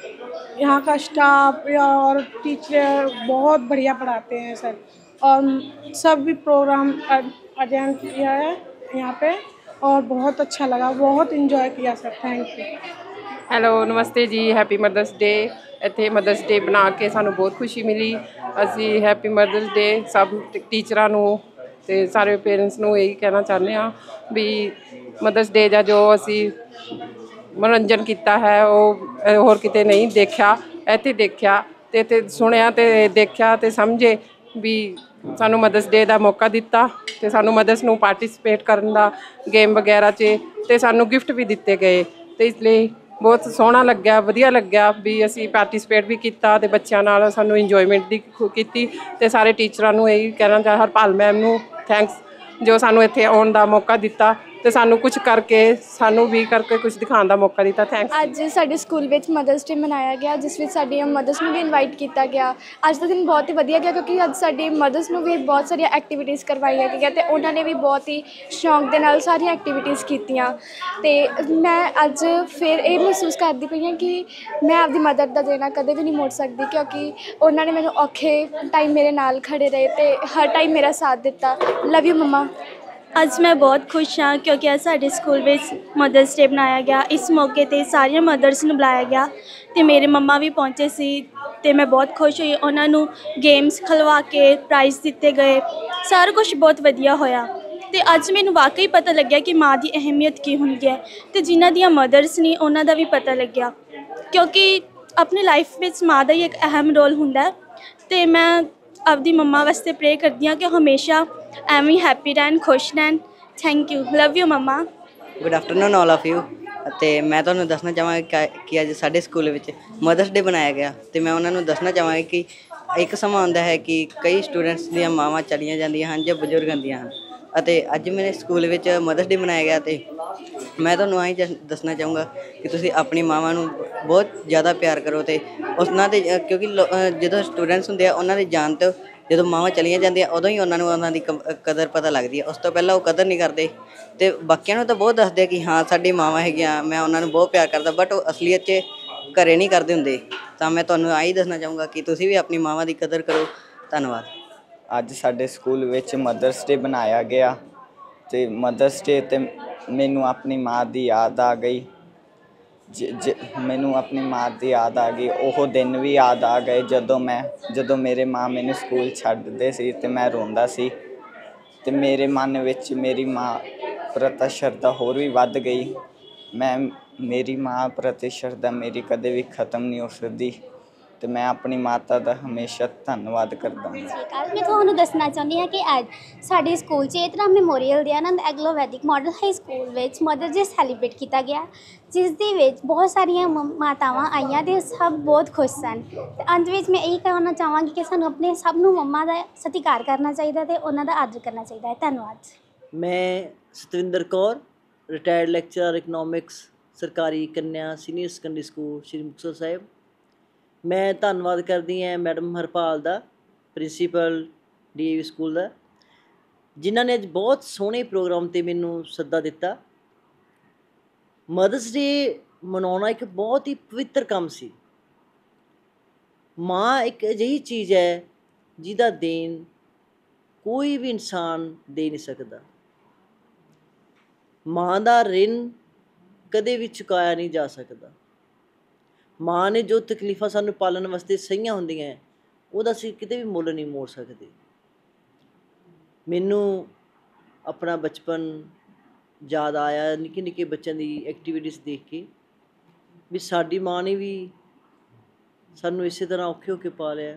यहाँ का स्टाफ और टीचर बहुत बढ़िया पढ़ाते हैं सर। और सब भी प्रोग्राम अटेंड किया है यहाँ पे और बहुत अच्छा लगा, बहुत इंजॉय किया सर। Thank you. ਹੈਲੋ ਨਮਸਤੇ ਜੀ, ਹੈਪੀ ਮਦਰਸ ਡੇ। ਇੱਥੇ ਮਦਰਸ ਡੇ ਬਣਾ ਕੇ ਸਾਨੂੰ ਬਹੁਤ ਖੁਸ਼ੀ ਮਿਲੀ। ਅਸੀਂ ਹੈਪੀ ਮਦਰਸ ਡੇ ਸਭ ਟੀਚਰਾਂ ਨੂੰ ਅਤੇ ਸਾਰੇ ਪੇਰੈਂਟਸ ਨੂੰ ਇਹੀ ਕਹਿਣਾ ਚਾਹੁੰਦੇ ਹਾਂ ਵੀ ਮਦਰਸ ਡੇ ਦਾ ਜੋ ਅਸੀਂ ਮਨੋਰੰਜਨ ਕੀਤਾ ਹੈ ਉਹ ਹੋਰ ਕਿਤੇ ਨਹੀਂ ਦੇਖਿਆ, ਇੱਥੇ ਦੇਖਿਆ ਅਤੇ ਇੱਥੇ ਸੁਣਿਆ ਅਤੇ ਦੇਖਿਆ ਅਤੇ ਸਮਝੇ ਵੀ ਸਾਨੂੰ ਮਦਰਸ ਡੇ ਦਾ ਮੌਕਾ ਦਿੱਤਾ ਅਤੇ ਸਾਨੂੰ ਮਦਰਸ ਨੂੰ ਪਾਰਟੀਸਪੇਟ ਕਰਨ ਦਾ ਗੇਮ ਵਗੈਰਾ 'ਚ ਅਤੇ ਸਾਨੂੰ ਗਿਫਟ ਵੀ ਦਿੱਤੇ ਗਏ ਅਤੇ ਇਸ ਲਈ ਬਹੁਤ ਸੋਹਣਾ ਲੱਗਿਆ, ਵਧੀਆ ਲੱਗਿਆ ਵੀ ਅਸੀਂ ਪਾਰਟੀਸਪੇਟ ਵੀ ਕੀਤਾ ਅਤੇ ਬੱਚਿਆਂ ਨਾਲ ਸਾਨੂੰ ਇੰਜੋਏਮੈਂਟ ਦੀ ਕੀਤੀ। ਅਤੇ ਸਾਰੇ ਟੀਚਰਾਂ ਨੂੰ ਇਹੀ ਕਹਿਣਾ ਚਾਹ ਹਰਪਾਲ ਮੈਮ ਨੂੰ ਥੈਂਕਸ ਜੋ ਸਾਨੂੰ ਇੱਥੇ ਆਉਣ ਦਾ ਮੌਕਾ ਦਿੱਤਾ ਤੇ ਸਾਨੂੰ ਕੁਝ ਕਰਕੇ ਸਾਨੂੰ ਵੀ ਕਰਕੇ ਕੁਝ ਦਿਖਾਉਣ ਦਾ ਮੌਕਾ ਦਿੱਤਾ। ਥੈਂਕਸ। ਅੱਜ ਸਾਡੇ ਸਕੂਲ ਵਿੱਚ ਮਦਰਸ ਡੇ ਮਨਾਇਆ ਗਿਆ, ਜਿਸ ਵਿੱਚ ਸਾਡੀਆਂ ਮਦਰਸ ਨੂੰ ਵੀ ਇਨਵਾਈਟ ਕੀਤਾ ਗਿਆ। ਅੱਜ ਦਾ ਦਿਨ ਬਹੁਤ ਹੀ ਵਧੀਆ ਗਿਆ ਕਿਉਂਕਿ ਅੱਜ ਸਾਡੀ ਮਦਰਸ ਨੂੰ ਵੀ ਬਹੁਤ ਸਾਰੀਆਂ ਐਕਟੀਵਿਟੀਜ਼ ਕਰਵਾਈਆਂ ਗਈਆਂ ਅਤੇ ਉਹਨਾਂ ਨੇ ਵੀ ਬਹੁਤ ਹੀ ਸ਼ੌਂਕ ਦੇ ਨਾਲ ਸਾਰੀਆਂ ਐਕਟੀਵਿਟੀਜ਼ ਕੀਤੀਆਂ। ਅਤੇ ਮੈਂ ਅੱਜ ਫਿਰ ਇਹ ਮਹਿਸੂਸ ਕਰਦੀ ਪਈ ਹਾਂ ਕਿ ਮੈਂ ਆਪਦੀ ਮਦਰ ਦਾ ਦੇਣਾ ਕਦੇ ਵੀ ਨਹੀਂ ਮੋੜ ਸਕਦੀ, ਕਿਉਂਕਿ ਉਹਨਾਂ ਨੇ ਮੈਨੂੰ ਔਖੇ ਟਾਈਮ ਮੇਰੇ ਨਾਲ ਖੜ੍ਹੇ ਰਹੇ ਅਤੇ ਹਰ ਟਾਈਮ ਮੇਰਾ ਸਾਥ ਦਿੱਤਾ। Love you mumma. ਅੱਜ ਮੈਂ ਬਹੁਤ ਖੁਸ਼ ਹਾਂ ਕਿਉਂਕਿ ਅੱਜ ਸਾਡੇ ਸਕੂਲ ਵਿੱਚ ਮਦਰਸ ਡੇ ਮਨਾਇਆ ਗਿਆ। ਇਸ ਮੌਕੇ 'ਤੇ ਸਾਰੀਆਂ ਮਦਰਸ ਨੂੰ ਬੁਲਾਇਆ ਗਿਆ ਅਤੇ ਮੇਰੇ ਮੰਮਾ ਵੀ ਪਹੁੰਚੇ ਸੀ ਅਤੇ ਮੈਂ ਬਹੁਤ ਖੁਸ਼ ਹੋਈ। ਉਹਨਾਂ ਨੂੰ ਗੇਮਸ ਖਿਲਵਾ ਕੇ ਪ੍ਰਾਈਜ਼ ਦਿੱਤੇ ਗਏ, ਸਾਰਾ ਕੁਛ ਬਹੁਤ ਵਧੀਆ ਹੋਇਆ। ਅਤੇ ਅੱਜ ਮੈਨੂੰ ਵਾਕਈ ਪਤਾ ਲੱਗਿਆ ਕਿ ਮਾਂ ਦੀ ਅਹਿਮੀਅਤ ਕੀ ਹੁੰਦੀ ਹੈ ਅਤੇ ਜਿਨ੍ਹਾਂ ਦੀਆਂ ਮਦਰਸ ਨਹੀਂ ਉਹਨਾਂ ਦਾ ਵੀ ਪਤਾ ਲੱਗਿਆ, ਕਿਉਂਕਿ ਆਪਣੀ ਲਾਈਫ ਵਿੱਚ ਮਾਂ ਦਾ ਹੀ ਇੱਕ ਅਹਿਮ ਰੋਲ ਹੁੰਦਾ ਹੈ। ਅਤੇ ਮੈਂ ਆਪਦੀ ਮੰਮਾ ਵਾਸਤੇ ਪ੍ਰੇ ਕਰਦੀ ਹਾਂ ਕਿ ਹਮੇਸ਼ਾ ਐਵੇਂ ਹੈਪੀ ਰਹਿਣ, ਖੁਸ਼ ਰਹਿਣ। Thank you. Love you mumma. Good afternoon all of you. ਅਤੇ ਮੈਂ ਤੁਹਾਨੂੰ ਦੱਸਣਾ ਚਾਹਾਂਗਾ ਕਿ ਅੱਜ ਸਾਡੇ ਸਕੂਲ ਵਿੱਚ ਮਦਰਸ ਡੇ ਮਨਾਇਆ ਗਿਆ ਅਤੇ ਮੈਂ ਉਹਨਾਂ ਨੂੰ ਦੱਸਣਾ ਚਾਹਾਂਗੀ ਕਿ ਇੱਕ ਸਮਾਂ ਆਉਂਦਾ ਹੈ ਕਿ ਕਈ ਸਟੂਡੈਂਟਸ ਦੀਆਂ ਮਾਵਾਂ ਚਲੀਆਂ ਜਾਂਦੀਆਂ ਹਨ ਜਾਂ ਬਜ਼ੁਰਗ ਹੁੰਦੀਆਂ ਹਨ, ਅਤੇ ਅੱਜ ਮੇਰੇ ਸਕੂਲ ਵਿੱਚ ਮਦਰਸ ਡੇ ਮਨਾਇਆ ਗਿਆ ਅਤੇ ਮੈਂ ਤੁਹਾਨੂੰ ਆਹੀ ਦੱਸਣਾ ਚਾਹੂੰਗਾ ਕਿ ਤੁਸੀਂ ਆਪਣੀ ਮਾਵਾਂ ਨੂੰ ਬਹੁਤ ਜ਼ਿਆਦਾ ਪਿਆਰ ਕਰੋ ਅਤੇ ਉਹਨਾਂ ਦੇ, ਕਿਉਂਕਿ ਜਦੋਂ ਸਟੂਡੈਂਟਸ ਹੁੰਦੇ ਆ ਉਹਨਾਂ ਦੀ ਜਾਨ ਤੋਂ ਜਦੋਂ ਮਾਵਾਂ ਚਲੀਆਂ ਜਾਂਦੀਆਂ ਉਦੋਂ ਹੀ ਉਹਨਾਂ ਨੂੰ ਉਹਨਾਂ ਦੀ ਕਦਰ ਪਤਾ ਲੱਗਦੀ ਹੈ। ਉਸ ਤੋਂ ਪਹਿਲਾਂ ਉਹ ਕਦਰ ਨਹੀਂ ਕਰਦੇ ਅਤੇ ਬਾਕੀਆਂ ਨੂੰ ਤਾਂ ਬਹੁਤ ਦੱਸਦੇ ਕਿ ਹਾਂ ਸਾਡੀ ਮਾਵਾਂ ਹੈਗੀਆਂ, ਮੈਂ ਉਹਨਾਂ ਨੂੰ ਬਹੁਤ ਪਿਆਰ ਕਰਦਾ, ਬਟ ਉਹ ਅਸਲੀਅਤ 'ਚ ਘਰੇ ਨਹੀਂ ਕਰਦੇ ਹੁੰਦੇ। ਤਾਂ ਮੈਂ ਤੁਹਾਨੂੰ ਆਹੀ ਦੱਸਣਾ ਚਾਹੂੰਗਾ ਕਿ ਤੁਸੀਂ ਵੀ ਆਪਣੀ ਮਾਵਾਂ ਦੀ ਕਦਰ ਕਰੋ। ਧੰਨਵਾਦ। ਅੱਜ ਸਾਡੇ ਸਕੂਲ ਵਿੱਚ ਮਦਰਸ ਡੇ ਬਣਾਇਆ ਗਿਆ ਅਤੇ ਮਦਰਸ ਡੇ 'ਤੇ ਮੈਨੂੰ ਆਪਣੀ ਮਾਂ ਦੀ ਯਾਦ ਆ ਗਈ। ਜ ਜ ਮੈਨੂੰ ਆਪਣੀ ਮਾਂ ਦੀ ਯਾਦ ਆ ਗਈ। ਉਹ ਦਿਨ ਵੀ ਯਾਦ ਆ ਗਏ ਜਦੋਂ ਮੈਂ ਜਦੋਂ ਮੇਰੇ ਮਾਂ ਮੈਨੂੰ ਸਕੂਲ ਛੱਡਦੇ ਸੀ ਅਤੇ ਮੈਂ ਰੋਂਦਾ ਸੀ ਅਤੇ ਮੇਰੇ ਮਨ ਵਿੱਚ ਮੇਰੀ ਮਾਂ ਪ੍ਰਤੀ ਸ਼ਰਧਾ ਹੋਰ ਵੀ ਵੱਧ ਗਈ। ਮੈਂ ਮੇਰੀ ਮਾਂ ਪ੍ਰਤੀ ਸ਼ਰਧਾ ਮੇਰੀ ਕਦੇ ਵੀ ਖ਼ਤਮ ਨਹੀਂ ਹੋ ਸਕਦੀ ਅਤੇ ਮੈਂ ਆਪਣੀ ਮਾਤਾ ਦਾ ਹਮੇਸ਼ਾ ਧੰਨਵਾਦ ਕਰਦਾ ਹਾਂ। ਸਤਿ ਸ਼੍ਰੀ ਅਕਾਲ। ਮੈਂ ਤੁਹਾਨੂੰ ਦੱਸਣਾ ਚਾਹੁੰਦੀ ਹਾਂ ਕਿ ਅੱਜ ਸਾਡੇ ਸਕੂਲ 'ਚ ਇਤਨਾ memorial Dayanand Anglo Vedic model high school ਵਿੱਚ ਮਦਰਸ ਡੇ ਸੈਲੀਬ੍ਰੇਟ ਕੀਤਾ ਗਿਆ, ਜਿਸ ਦੇ ਵਿੱਚ ਬਹੁਤ ਸਾਰੀਆਂ ਮਾਤਾਵਾਂ ਆਈਆਂ ਅਤੇ ਸਭ ਬਹੁਤ ਖੁਸ਼ ਸਨ। ਅਤੇ ਅੰਤ ਵਿੱਚ ਮੈਂ ਇਹੀ ਕਹਿਣਾ ਚਾਹਾਂਗੀ ਕਿ ਸਾਨੂੰ ਆਪਣੇ ਸਭ ਨੂੰ ਮੰਮਾ ਦਾ ਸਤਿਕਾਰ ਕਰਨਾ ਚਾਹੀਦਾ ਅਤੇ ਉਹਨਾਂ ਦਾ ਆਦਰ ਕਰਨਾ ਚਾਹੀਦਾ ਹੈ। ਧੰਨਵਾਦ। ਮੈਂ Satwinder Kaur, retired lecturer economics, ਸਰਕਾਰੀ ਕੰਨਿਆ senior secondary school Shri Muktsar Sahib. ਮੈਂ ਧੰਨਵਾਦ ਕਰਦੀ ਹਾਂ ਮੈਡਮ ਹਰਪਾਲ ਦਾ, principal D A V school ਦਾ, ਜਿਨ੍ਹਾਂ ਨੇ ਅੱਜ ਬਹੁਤ ਸੋਹਣੇ ਪ੍ਰੋਗਰਾਮ 'ਤੇ ਮੈਨੂੰ ਸੱਦਾ ਦਿੱਤਾ। ਮਦਰਸ ਡੇ ਮਨਾਉਣਾ ਇੱਕ ਬਹੁਤ ਹੀ ਪਵਿੱਤਰ ਕੰਮ ਸੀ। ਮਾਂ ਇੱਕ ਅਜਿਹੀ ਚੀਜ਼ ਹੈ ਜਿਹਦਾ ਦੇਣ ਕੋਈ ਵੀ ਇਨਸਾਨ ਦੇ ਨਹੀਂ ਸਕਦਾ। ਮਾਂ ਦਾ ਰਿਣ ਕਦੇ ਵੀ ਚੁਕਾਇਆ ਨਹੀਂ ਜਾ ਸਕਦਾ। ਮਾਂ ਨੇ ਜੋ ਤਕਲੀਫਾਂ ਸਾਨੂੰ ਪਾਲਣ ਵਾਸਤੇ ਸਹੀਆਂ ਹੁੰਦੀਆਂ, ਉਹਦਾ ਅਸੀਂ ਕਿਤੇ ਵੀ ਮੁੱਲ ਨਹੀਂ ਮੋੜ ਸਕਦੇ। ਮੈਨੂੰ ਆਪਣਾ ਬਚਪਨ ਯਾਦ ਆਇਆ ਨਿੱਕੇ ਨਿੱਕੇ ਬੱਚਿਆਂ ਦੀ ਐਕਟੀਵਿਟੀਜ਼ ਦੇਖ ਕੇ, ਵੀ ਸਾਡੀ ਮਾਂ ਨੇ ਵੀ ਸਾਨੂੰ ਇਸੇ ਤਰ੍ਹਾਂ ਔਖੇ ਹੋ ਕੇ ਪਾਲਿਆ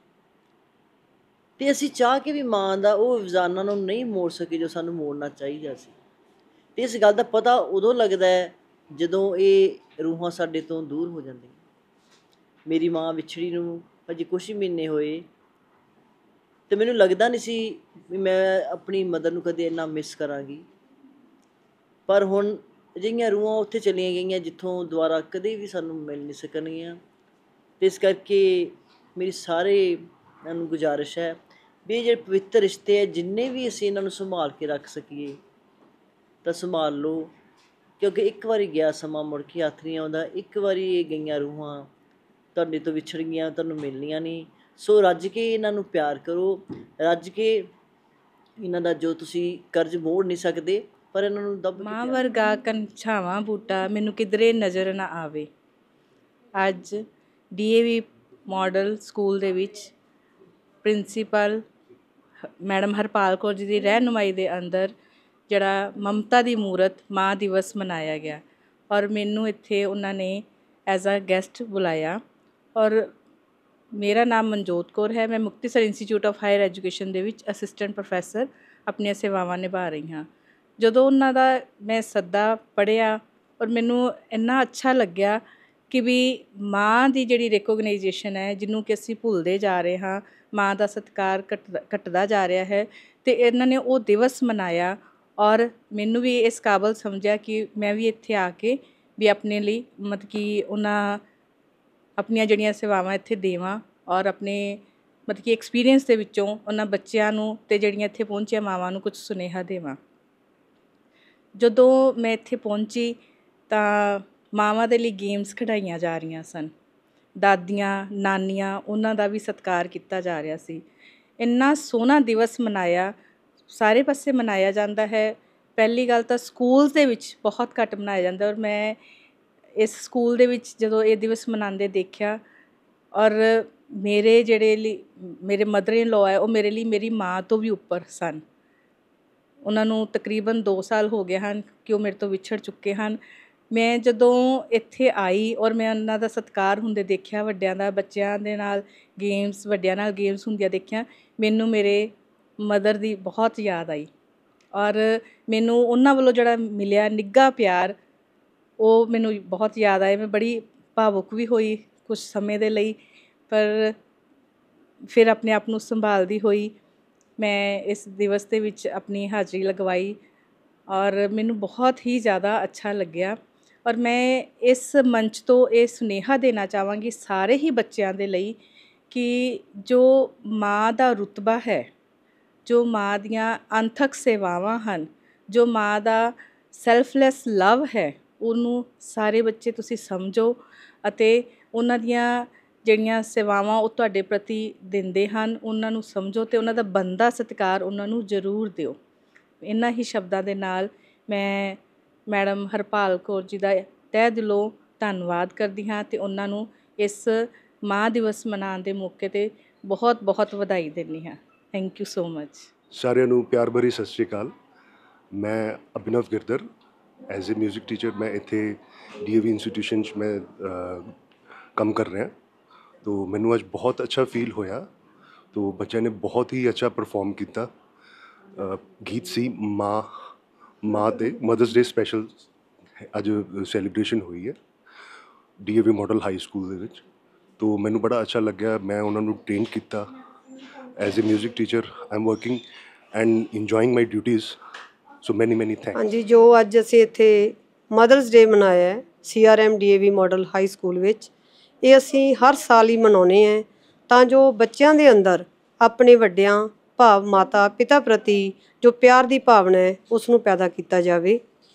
ਅਤੇ ਅਸੀਂ ਚਾਹ ਕੇ ਵੀ ਮਾਂ ਦਾ ਉਹ ਵਿਜ਼ਾਨਾਂ ਨੂੰ ਨਹੀਂ ਮੋੜ ਸਕੇ ਜੋ ਸਾਨੂੰ ਮੋੜਨਾ ਚਾਹੀਦਾ ਸੀ। ਅਤੇ ਇਸ ਗੱਲ ਦਾ ਪਤਾ ਉਦੋਂ ਲੱਗਦਾ ਹੈ ਜਦੋਂ ਇਹ ਰੂਹਾਂ ਸਾਡੇ ਤੋਂ ਦੂਰ ਹੋ ਜਾਂਦੀਆਂ। ਮੇਰੀ ਮਾਂ ਵਿਛੜੀ ਨੂੰ ਅਜੇ ਕੁਛ ਹੀ ਮਹੀਨੇ ਹੋਏ ਅਤੇ ਮੈਨੂੰ ਲੱਗਦਾ ਨਹੀਂ ਸੀ ਵੀ ਮੈਂ ਆਪਣੀ ਮਦਰ ਨੂੰ ਕਦੇ ਇੰਨਾ ਮਿਸ ਕਰਾਂਗੀ, ਪਰ ਹੁਣ ਅਜਿਹੀਆਂ ਰੂਹਾਂ ਉੱਥੇ ਚਲੀਆਂ ਗਈਆਂ ਜਿੱਥੋਂ ਦੁਬਾਰਾ ਕਦੇ ਵੀ ਸਾਨੂੰ ਮਿਲ ਨਹੀਂ ਸਕਣਗੀਆਂ। ਅਤੇ ਇਸ ਕਰਕੇ ਮੇਰੀ ਸਾਰੇ ਇਹਨਾਂ ਨੂੰ ਗੁਜ਼ਾਰਿਸ਼ ਹੈ ਵੀ ਇਹ ਜਿਹੜੇ ਪਵਿੱਤਰ ਰਿਸ਼ਤੇ ਹੈ, ਜਿੰਨੇ ਵੀ ਅਸੀਂ ਇਹਨਾਂ ਨੂੰ ਸੰਭਾਲ ਕੇ ਰੱਖ ਸਕੀਏ ਤਾਂ ਸੰਭਾਲ ਲਓ, ਕਿਉਂਕਿ ਇੱਕ ਵਾਰੀ ਗਿਆ ਸਮਾਂ ਮੁੜ ਕੇ ਹੱਥ ਨਹੀਂ ਆਉਂਦਾ। ਇੱਕ ਵਾਰੀ ਇਹ ਗਈਆਂ ਰੂਹਾਂ ਤੁਹਾਡੇ ਤੋਂ ਵਿਛੜ ਗਈਆਂ, ਤੁਹਾਨੂੰ ਮਿਲਣੀਆਂ ਨਹੀਂ। ਸੋ ਰੱਜ ਕੇ ਇਹਨਾਂ ਨੂੰ ਪਿਆਰ ਕਰੋ, ਰੱਜ ਕੇ ਇਹਨਾਂ ਦਾ ਜੋ ਤੁਸੀਂ ਕਰਜ਼ ਮੋੜ ਨਹੀਂ ਸਕਦੇ, ਪਰ ਇਹਨਾਂ ਨੂੰ ਦੱਬ ਮਾਂ ਵਰਗਾ ਕੰਛਾਵਾਂ ਬੂਟਾ ਮੈਨੂੰ ਕਿਧਰੇ ਨਜ਼ਰ ਨਾ ਆਵੇ। ਅੱਜ D A V model school ਦੇ ਵਿੱਚ ਪ੍ਰਿੰਸੀਪਲ ਮੈਡਮ ਹਰਪਾਲ ਕੌਰ ਜੀ ਦੀ ਰਹਿਨੁਮਾਈ ਦੇ ਅੰਦਰ ਜਿਹੜਾ ਮਮਤਾ ਦੀ ਮੂਰਤ ਮਾਂ ਦਿਵਸ ਮਨਾਇਆ ਗਿਆ, ਔਰ ਮੈਨੂੰ ਇੱਥੇ ਉਹਨਾਂ ਨੇ ਐਜ਼ ਆ ਗੈਸਟ ਬੁਲਾਇਆ। ਔਰ ਮੇਰਾ ਨਾਮ ਮਨਜੋਤ ਕੌਰ ਹੈ। ਮੈਂ Muktsar institute of higher education ਦੇ ਵਿੱਚ ਅਸਿਸਟੈਂਟ ਪ੍ਰੋਫੈਸਰ ਆਪਣੀਆਂ ਸੇਵਾਵਾਂ ਨਿਭਾ ਰਹੀ ਹਾਂ। ਜਦੋਂ ਉਹਨਾਂ ਦਾ ਮੈਂ ਸੱਦਾ ਪੜ੍ਹਿਆ ਔਰ ਮੈਨੂੰ ਇੰਨਾ ਅੱਛਾ ਲੱਗਿਆ ਕਿ ਵੀ ਮਾਂ ਦੀ ਜਿਹੜੀ ਰਿਕੋਗਨਾਈਜੇਸ਼ਨ ਹੈ, ਜਿਹਨੂੰ ਕਿ ਅਸੀਂ ਭੁੱਲਦੇ ਜਾ ਰਹੇ ਹਾਂ, ਮਾਂ ਦਾ ਸਤਿਕਾਰ ਘੱਟ ਘੱਟਦਾ ਜਾ ਰਿਹਾ ਹੈ, ਅਤੇ ਇਹਨਾਂ ਨੇ ਉਹ ਦਿਵਸ ਮਨਾਇਆ ਔਰ ਮੈਨੂੰ ਵੀ ਇਸ ਕਾਬਲ ਸਮਝਿਆ ਕਿ ਮੈਂ ਵੀ ਇੱਥੇ ਆ ਕੇ ਵੀ ਆਪਣੇ ਲਈ ਮਤਲਬ ਕਿ ਉਹਨਾਂ ਆਪਣੀਆਂ ਜਿਹੜੀਆਂ ਸੇਵਾਵਾਂ ਇੱਥੇ ਦੇਵਾਂ ਔਰ ਆਪਣੇ ਮਤਲਬ ਕਿ ਐਕਸਪੀਰੀਅੰਸ ਦੇ ਵਿੱਚੋਂ ਉਹਨਾਂ ਬੱਚਿਆਂ ਨੂੰ ਅਤੇ ਜਿਹੜੀਆਂ ਇੱਥੇ ਪਹੁੰਚੀਆਂ ਮਾਵਾਂ ਨੂੰ ਕੁਝ ਸੁਨੇਹਾ ਦੇਵਾਂ। ਜਦੋਂ ਮੈਂ ਇੱਥੇ ਪਹੁੰਚੀ ਤਾਂ ਮਾਵਾਂ ਦੇ ਲਈ ਗੇਮਸ ਖਿਡਾਈਆਂ ਜਾ ਰਹੀਆਂ ਸਨ, ਦਾਦੀਆਂ ਨਾਨੀਆਂ ਉਹਨਾਂ ਦਾ ਵੀ ਸਤਿਕਾਰ ਕੀਤਾ ਜਾ ਰਿਹਾ ਸੀ। ਇੰਨਾ ਸੋਹਣਾ ਦਿਵਸ ਮਨਾਇਆ, ਸਾਰੇ ਪਾਸੇ ਮਨਾਇਆ ਜਾਂਦਾ ਹੈ। ਪਹਿਲੀ ਗੱਲ ਤਾਂ ਸਕੂਲਸ ਦੇ ਵਿੱਚ ਬਹੁਤ ਘੱਟ ਮਨਾਇਆ ਜਾਂਦਾ ਔਰ ਮੈਂ ਇਸ ਸਕੂਲ ਦੇ ਵਿੱਚ ਜਦੋਂ ਇਹ ਦਿਵਸ ਮਨਾਉਂਦੇ ਦੇਖਿਆ ਔਰ ਮੇਰੇ ਜਿਹੜੇ ਲਈ ਮੇਰੇ ਮਦਰ ਇਨ ਲੋ ਹੈ ਉਹ ਮੇਰੇ ਲਈ ਮੇਰੀ ਮਾਂ ਤੋਂ ਵੀ ਉੱਪਰ ਸਨ। ਉਹਨਾਂ ਨੂੰ ਤਕਰੀਬਨ ਦੋ ਸਾਲ ਹੋ ਗਏ ਹਨ ਕਿ ਉਹ ਮੇਰੇ ਤੋਂ ਵਿਛੜ ਚੁੱਕੇ ਹਨ। ਮੈਂ ਜਦੋਂ ਇੱਥੇ ਆਈ ਔਰ ਮੈਂ ਉਹਨਾਂ ਦਾ ਸਤਿਕਾਰ ਹੁੰਦੇ ਦੇਖਿਆ, ਵੱਡਿਆਂ ਦਾ ਬੱਚਿਆਂ ਦੇ ਨਾਲ ਗੇਮਸ ਵੱਡਿਆਂ ਨਾਲ ਗੇਮਸ ਹੁੰਦੀਆਂ ਦੇਖਿਆ, ਮੈਨੂੰ ਮੇਰੇ ਮਦਰ ਦੀ ਬਹੁਤ ਯਾਦ ਆਈ ਔਰ ਮੈਨੂੰ ਉਹਨਾਂ ਵੱਲੋਂ ਜਿਹੜਾ ਮਿਲਿਆ ਨਿੱਘਾ ਪਿਆਰ ਉਹ ਮੈਨੂੰ ਬਹੁਤ ਯਾਦ ਆਇਆ। ਮੈਂ ਬੜੀ ਭਾਵੁਕ ਵੀ ਹੋਈ ਕੁਝ ਸਮੇਂ ਦੇ ਲਈ, ਪਰ ਫਿਰ ਆਪਣੇ ਆਪ ਨੂੰ ਸੰਭਾਲਦੀ ਹੋਈ ਮੈਂ ਇਸ ਦਿਵਸ ਦੇ ਵਿੱਚ ਆਪਣੀ ਹਾਜ਼ਰੀ ਲਗਵਾਈ ਔਰ ਮੈਨੂੰ ਬਹੁਤ ਹੀ ਜ਼ਿਆਦਾ ਅੱਛਾ ਲੱਗਿਆ। ਔਰ ਮੈਂ ਇਸ ਮੰਚ ਤੋਂ ਇਹ ਸੁਨੇਹਾ ਦੇਣਾ ਚਾਹਾਂਗੀ ਸਾਰੇ ਹੀ ਬੱਚਿਆਂ ਦੇ ਲਈ ਕਿ ਜੋ ਮਾਂ ਦਾ ਰੁਤਬਾ ਹੈ, ਜੋ ਮਾਂ ਦੀਆਂ ਅਣਥੱਕ ਸੇਵਾਵਾਂ ਹਨ, ਜੋ ਮਾਂ ਦਾ ਸੈਲਫਲੈਸ ਲਵ ਹੈ, ਉਹਨੂੰ ਸਾਰੇ ਬੱਚੇ ਤੁਸੀਂ ਸਮਝੋ ਅਤੇ ਉਹਨਾਂ ਦੀਆਂ ਜਿਹੜੀਆਂ ਸੇਵਾਵਾਂ ਉਹ ਤੁਹਾਡੇ ਪ੍ਰਤੀ ਦਿੰਦੇ ਹਨ ਉਹਨਾਂ ਨੂੰ ਸਮਝੋ ਅਤੇ ਉਹਨਾਂ ਦਾ ਬਣਦਾ ਸਤਿਕਾਰ ਉਹਨਾਂ ਨੂੰ ਜ਼ਰੂਰ ਦਿਓ। ਇਹਨਾਂ ਹੀ ਸ਼ਬਦਾਂ ਦੇ ਨਾਲ ਮੈਂ ਮੈਡਮ ਹਰਪਾਲ ਕੌਰ ਜੀ ਦਾ ਤਹਿ ਦਿਲੋਂ ਧੰਨਵਾਦ ਕਰਦੀ ਹਾਂ ਅਤੇ ਉਹਨਾਂ ਨੂੰ ਇਸ ਮਾਂ ਦਿਵਸ ਮਨਾਉਣ ਦੇ ਮੌਕੇ 'ਤੇ ਬਹੁਤ ਬਹੁਤ ਵਧਾਈ ਦਿੰਦੀ ਹਾਂ। Thank you so much. ਸਾਰਿਆਂ ਨੂੰ ਪਿਆਰ ਭਰੀ ਸਤਿ ਸ਼੍ਰੀ ਅਕਾਲ। ਮੈਂ Abhinav Girdhar as a music teacher ਮੈਂ ਇੱਥੇ ਡੀ ਏ ਵੀ ਇੰਸਟੀਟਿਊਸ਼ਨ 'ਚ ਮੈਂ ਕੰਮ ਕਰ ਰਿਹਾ। ਤੋ ਮੈਨੂੰ ਅੱਜ ਬਹੁਤ ਅੱਛਾ ਫੀਲ ਹੋਇਆ। ਤੋ ਬੱਚਿਆਂ ਨੇ ਬਹੁਤ ਹੀ ਅੱਛਾ ਪਰਫੋਰਮ ਕੀਤਾ। ਗੀਤ ਸੀ ਮਾਂ ਮਾਂ 'ਤੇ ਮਦਰਸ ਡੇ ਸਪੈਸ਼ਲ ਅੱਜ ਸੈਲੀਬ੍ਰੇਸ਼ਨ ਹੋਈ ਹੈ D A V model high school ਦੇ ਵਿੱਚ। ਤੋ ਮੈਨੂੰ ਬੜਾ ਅੱਛਾ ਲੱਗਿਆ। ਮੈਂ ਉਹਨਾਂ ਨੂੰ ਟ੍ਰੇਨ ਕੀਤਾ as a music teacher. I am working and enjoying my duties. So many many thanks. ਹਾਂਜੀ, ਜੋ ਅੱਜ ਅਸੀਂ ਇੱਥੇ ਮਦਰਸ ਡੇ ਮਨਾਇਆ ਹੈ C R M D A V model high school ਵਿੱਚ, ਇਹ ਅਸੀਂ ਹਰ ਸਾਲ ਹੀ ਮਨਾਉਂਦੇ ਹਾਂ ਤਾਂ ਜੋ ਬੱਚਿਆਂ ਦੇ ਅੰਦਰ ਆਪਣੇ ਵੱਡਿਆਂ ਭਾਵ ਮਾਤਾ ਪਿਤਾ ਪ੍ਰਤੀ ਜੋ ਪਿਆਰ ਦੀ ਭਾਵਨਾ ਹੈ ਉਸ ਨੂੰ ਪੈਦਾ ਕੀਤਾ ਜਾਵੇ।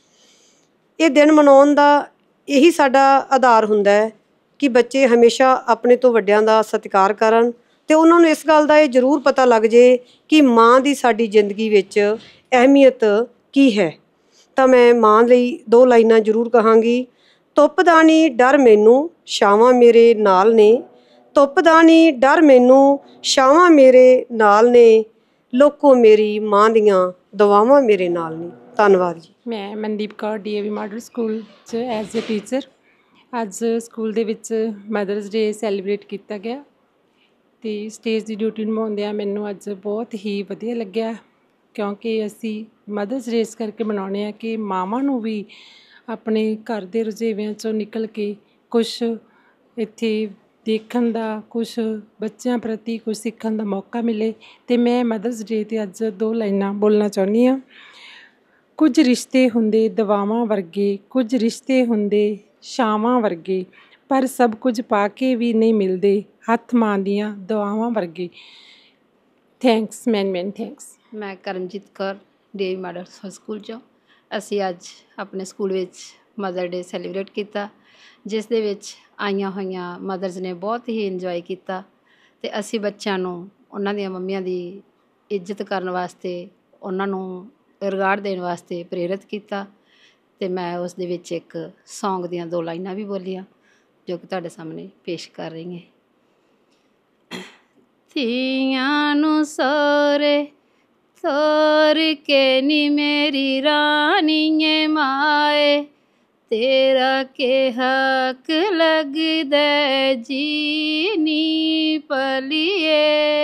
ਇਹ ਦਿਨ ਮਨਾਉਣ ਦਾ ਇਹੀ ਸਾਡਾ ਆਧਾਰ ਹੁੰਦਾ ਹੈ ਕਿ ਬੱਚੇ ਹਮੇਸ਼ਾ ਆਪਣੇ ਤੋਂ ਵੱਡਿਆਂ ਦਾ ਸਤਿਕਾਰ ਕਰਨ ਅਤੇ ਉਹਨਾਂ ਨੂੰ ਇਸ ਗੱਲ ਦਾ ਇਹ ਜ਼ਰੂਰ ਪਤਾ ਲੱਗ ਜੇ ਕਿ ਮਾਂ ਦੀ ਸਾਡੀ ਜ਼ਿੰਦਗੀ ਵਿੱਚ ਅਹਿਮੀਅਤ ਕੀ ਹੈ। ਤਾਂ ਮੈਂ ਮਾਂ ਲਈ ਦੋ ਲਾਈਨਾਂ ਜ਼ਰੂਰ ਕਹਾਂਗੀ। ਧੁੱਪ ਦਾ ਨੀ ਡਰ ਮੈਨੂੰ ਛਾਵਾਂ ਮੇਰੇ ਨਾਲ ਨੇ, ਧੁੱਪ ਦਾ ਨੀ ਡਰ ਮੈਨੂੰ ਛਾਵਾਂ ਮੇਰੇ ਨਾਲ ਨੇ, ਲੋਕੋ ਮੇਰੀ ਮਾਂ ਦੀਆਂ ਦੁਆਵਾਂ ਮੇਰੇ ਨਾਲ ਨੇ। ਧੰਨਵਾਦ ਜੀ। ਮੈਂ Mandeep Kaur D A V model school 'ਚ ਐਜ਼ ਏ ਟੀਚਰ। ਅੱਜ ਸਕੂਲ ਦੇ ਵਿੱਚ ਮਦਰਸ ਡੇ ਸੈਲੀਬ੍ਰੇਟ ਕੀਤਾ ਗਿਆ ਅਤੇ ਸਟੇਜ ਦੀ ਡਿਊਟੀ ਨਿਭਾਉਂਦਿਆਂ ਮੈਨੂੰ ਅੱਜ ਬਹੁਤ ਹੀ ਵਧੀਆ ਲੱਗਿਆ, ਕਿਉਂਕਿ ਅਸੀਂ ਮਦਰਸ ਡੇ ਇਸ ਕਰਕੇ ਮਨਾਉਂਦੇ ਹਾਂ ਕਿ ਮਾਵਾਂ ਨੂੰ ਵੀ ਆਪਣੇ ਘਰ ਦੇ ਰੁਝੇਵਿਆਂ 'ਚੋਂ ਨਿਕਲ ਕੇ ਕੁਛ ਇੱਥੇ ਦੇਖਣ ਦਾ, ਕੁਛ ਬੱਚਿਆਂ ਪ੍ਰਤੀ ਕੁਛ ਸਿੱਖਣ ਦਾ ਮੌਕਾ ਮਿਲੇ। ਅਤੇ ਮੈਂ ਮਦਰਸ ਡੇ 'ਤੇ ਅੱਜ ਦੋ ਲਾਈਨਾਂ ਬੋਲਣਾ ਚਾਹੁੰਦੀ ਹਾਂ। ਕੁਝ ਰਿਸ਼ਤੇ ਹੁੰਦੇ ਦਵਾਵਾਂ ਵਰਗੇ, ਕੁਝ ਰਿਸ਼ਤੇ ਹੁੰਦੇ ਛਾਵਾਂ ਵਰਗੇ, ਪਰ ਸਭ ਕੁਝ ਪਾ ਕੇ ਵੀ ਨਹੀਂ ਮਿਲਦੇ ਹੱਥ ਮਾਂ ਦੀਆਂ ਦੁਆਵਾਂ ਵਰਗੇ। Thanks many many thanks. ਮੈਂ Karamjit Kaur D A V model school 'ਚੋਂ। ਅਸੀਂ ਅੱਜ ਆਪਣੇ ਸਕੂਲ ਵਿੱਚ ਮਦਰ ਡੇ ਸੈਲੀਬ੍ਰੇਟ ਕੀਤਾ, ਜਿਸ ਦੇ ਵਿੱਚ ਆਈਆਂ ਹੋਈਆਂ ਮਦਰਸ ਨੇ ਬਹੁਤ ਹੀ ਇੰਜੋਏ ਕੀਤਾ ਅਤੇ ਅਸੀਂ ਬੱਚਿਆਂ ਨੂੰ ਉਹਨਾਂ ਦੀਆਂ ਮੰਮੀਆਂ ਦੀ ਇੱਜ਼ਤ ਕਰਨ ਵਾਸਤੇ, ਉਹਨਾਂ ਨੂੰ ਰਿਗਾਰਡ ਦੇਣ ਵਾਸਤੇ ਪ੍ਰੇਰਿਤ ਕੀਤਾ ਅਤੇ ਮੈਂ ਉਸ ਦੇ ਵਿੱਚ ਇੱਕ ਸੌਂਗ ਦੀਆਂ ਦੋ ਲਾਈਨਾਂ ਵੀ ਬੋਲੀਆਂ ਜੋ ਕਿ ਤੁਹਾਡੇ ਸਾਹਮਣੇ ਪੇਸ਼ ਕਰ ਰਹੀ ਹਾਂ। ਧੀਆਂ ਨੂੰ ਸਹੁਰੇ ਤੋਰ ਕੇ ਨੀ ਮੇਰੀ ਰਾਣੀਏ ਮਾਏ, ਤੇਰਾ ਕਿ ਹੱਕ ਲੱਗਦਾ ਜੀ ਨੀ ਪਲੀਏ,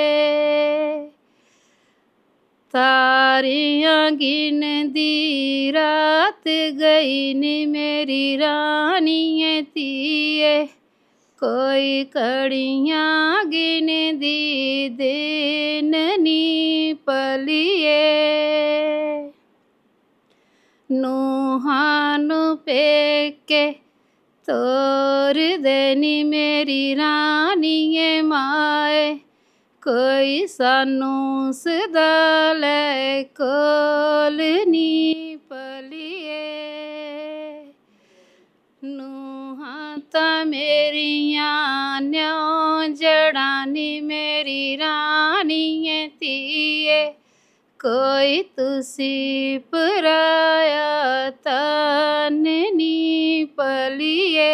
ਤਾਰੀਆਂ ਗਿਣਦੀ ਰਾਤ ਗਈ ਨੀ ਮੇਰੀ ਰਾਣੀਏ ਧੀਏ, ਕੋਈ ਘੜੀਆਂ ਗਿਣਦੀ ਦਿਨ ਨੀ ਪਲੀਏ। ਨੂੰਹਾਂ ਨੂੰ ਪੇਕੇ ਤੋਰਦੇ ਨੀ ਮੇਰੀ ਰਾਣੀਏ ਮਾਏ, ਕੋਈ ਸਾਨੂੰ ਸਦਾ ਲੈ ਕੋਲ ਨੀ ਪਲੀਏ। ਨੂੰਹਾਂ ਤਾਂ ਮੇਰੀਆਂ ਨਿਉ ਜੜਾਂ ਨੀ ਮੇਰੀ ਰਾਣੀਏ ਧੀਏ, ਕੋਈ ਤੁਸੀਂ ਪਰਾਇਆ ਤਨ ਨੀ ਪਲੀਏ।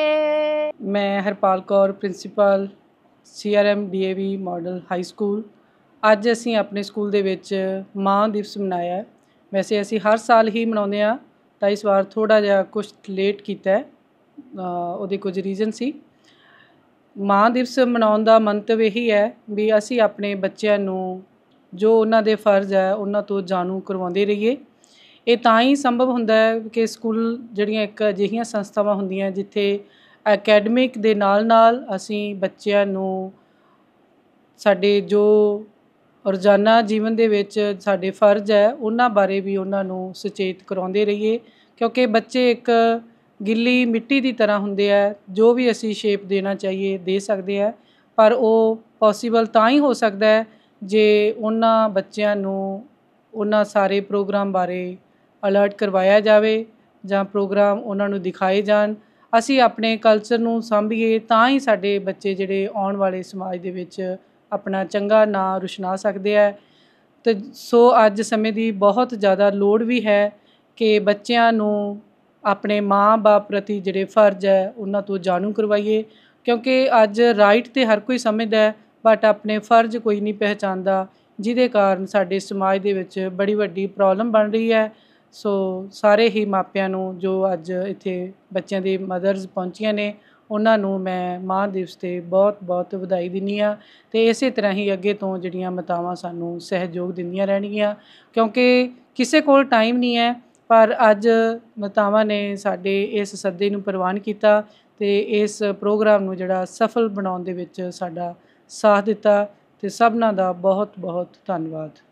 ਮੈਂ Harpal Kaur, principal C R M D A V model high school. ਅੱਜ ਅਸੀਂ ਆਪਣੇ ਸਕੂਲ ਦੇ ਵਿੱਚ ਮਾਂ ਦਿਵਸ ਮਨਾਇਆ। ਵੈਸੇ ਅਸੀਂ ਹਰ ਸਾਲ ਹੀ ਮਨਾਉਂਦੇ ਹਾਂ, ਤਾਂ ਇਸ ਵਾਰ ਥੋੜ੍ਹਾ ਜਿਹਾ ਕੁਛ ਲੇਟ ਕੀਤਾ ਹੈ, ਉਹਦੇ ਕੁਝ ਰੀਜ਼ਨ ਸੀ। ਮਾਂ ਦਿਵਸ ਮਨਾਉਣ ਦਾ ਮੰਤਵ ਇਹੀ ਹੈ ਵੀ ਅਸੀਂ ਆਪਣੇ ਬੱਚਿਆਂ ਨੂੰ ਜੋ ਉਹਨਾਂ ਦੇ ਫਰਜ਼ ਹੈ ਉਹਨਾਂ ਤੋਂ ਜਾਣੂ ਕਰਵਾਉਂਦੇ ਰਹੀਏ। ਇਹ ਤਾਂ ਹੀ ਸੰਭਵ ਹੁੰਦਾ ਹੈ ਕਿ ਸਕੂਲ ਜਿਹੜੀਆਂ ਇੱਕ ਅਜਿਹੀਆਂ ਸੰਸਥਾਵਾਂ ਹੁੰਦੀਆਂ ਜਿੱਥੇ ਅਕੈਡਮਿਕ ਦੇ ਨਾਲ ਨਾਲ ਅਸੀਂ ਬੱਚਿਆਂ ਨੂੰ ਸਾਡੇ ਜੋ ਰੋਜ਼ਾਨਾ ਜੀਵਨ ਦੇ ਵਿੱਚ ਸਾਡੇ ਫਰਜ਼ ਹੈ ਉਹਨਾਂ ਬਾਰੇ ਵੀ ਉਹਨਾਂ ਨੂੰ ਸੁਚੇਤ ਕਰਾਉਂਦੇ ਰਹੀਏ, ਕਿਉਂਕਿ ਬੱਚੇ ਇੱਕ ਗਿੱਲੀ ਮਿੱਟੀ ਦੀ ਤਰ੍ਹਾਂ ਹੁੰਦੇ ਆ। ਜੋ ਵੀ ਅਸੀਂ ਸ਼ੇਪ ਦੇਣਾ ਚਾਹੀਏ ਦੇ ਸਕਦੇ ਆ, ਪਰ ਉਹ ਪੋਸੀਬਲ ਤਾਂ ਹੀ ਹੋ ਸਕਦਾ ਹੈ ਜੇ ਉਹਨਾਂ ਬੱਚਿਆਂ ਨੂੰ ਉਹਨਾਂ ਸਾਰੇ ਪ੍ਰੋਗਰਾਮ ਬਾਰੇ ਅਲਰਟ ਕਰਵਾਇਆ ਜਾਵੇ ਜਾਂ ਪ੍ਰੋਗਰਾਮ ਉਹਨਾਂ ਨੂੰ ਦਿਖਾਏ ਜਾਣ। ਅਸੀਂ ਆਪਣੇ ਕਲਚਰ ਨੂੰ ਸਾਂਭੀਏ ਤਾਂ ਹੀ ਸਾਡੇ ਬੱਚੇ ਜਿਹੜੇ ਆਉਣ ਵਾਲੇ ਸਮਾਜ ਦੇ ਵਿੱਚ ਆਪਣਾ ਚੰਗਾ ਨਾਂ ਰੁਸ਼ਨਾ ਸਕਦੇ ਹੈ। ਅਤੇ ਸੋ ਅੱਜ ਸਮੇਂ ਦੀ ਬਹੁਤ ਜ਼ਿਆਦਾ ਲੋੜ ਵੀ ਹੈ ਕਿ ਬੱਚਿਆਂ ਨੂੰ ਆਪਣੇ ਮਾਂ ਬਾਪ ਪ੍ਰਤੀ ਜਿਹੜੇ ਫਰਜ਼ ਹੈ ਉਹਨਾਂ ਤੋਂ ਜਾਣੂ ਕਰਵਾਈਏ, ਕਿਉਂਕਿ ਅੱਜ ਰਾਈਟ ਤਾਂ ਹਰ ਕੋਈ ਸਮਝਦਾ ਹੈ ਬਟ ਆਪਣੇ ਫਰਜ਼ ਕੋਈ ਨਹੀਂ ਪਹਿਚਾਣਦਾ, ਜਿਹਦੇ ਕਾਰਨ ਸਾਡੇ ਸਮਾਜ ਦੇ ਵਿੱਚ ਬੜੀ ਵੱਡੀ ਪ੍ਰੋਬਲਮ ਬਣ ਰਹੀ ਹੈ। ਸੋ ਸਾਰੇ ਹੀ ਮਾਪਿਆਂ ਨੂੰ ਜੋ ਅੱਜ ਇੱਥੇ ਬੱਚਿਆਂ ਦੀ ਮਦਰਸ ਪਹੁੰਚੀਆਂ ਨੇ ਉਹਨਾਂ ਨੂੰ ਮੈਂ ਮਾਂ ਦਿਵਸ 'ਤੇ ਬਹੁਤ ਬਹੁਤ ਵਧਾਈ ਦਿੰਦੀ ਹਾਂ। ਅਤੇ ਇਸੇ ਤਰ੍ਹਾਂ ਹੀ ਅੱਗੇ ਤੋਂ ਜਿਹੜੀਆਂ ਮਾਤਾਵਾਂ ਸਾਨੂੰ ਸਹਿਯੋਗ ਦਿੰਦੀਆਂ ਰਹਿਣਗੀਆਂ, ਕਿਉਂਕਿ ਕਿਸੇ ਕੋਲ ਟਾਈਮ ਨਹੀਂ ਹੈ, ਪਰ ਅੱਜ ਮਾਤਾਵਾਂ ਨੇ ਸਾਡੇ ਇਸ ਸੱਦੇ ਨੂੰ ਪ੍ਰਵਾਨ ਕੀਤਾ ਅਤੇ ਇਸ ਪ੍ਰੋਗਰਾਮ ਨੂੰ ਜਿਹੜਾ ਸਫਲ ਬਣਾਉਣ ਦੇ ਵਿੱਚ ਸਾਡਾ ਸਾਥ ਦਿੱਤਾ, ਅਤੇ ਸਭਨਾਂ ਦਾ ਬਹੁਤ ਬਹੁਤ ਧੰਨਵਾਦ।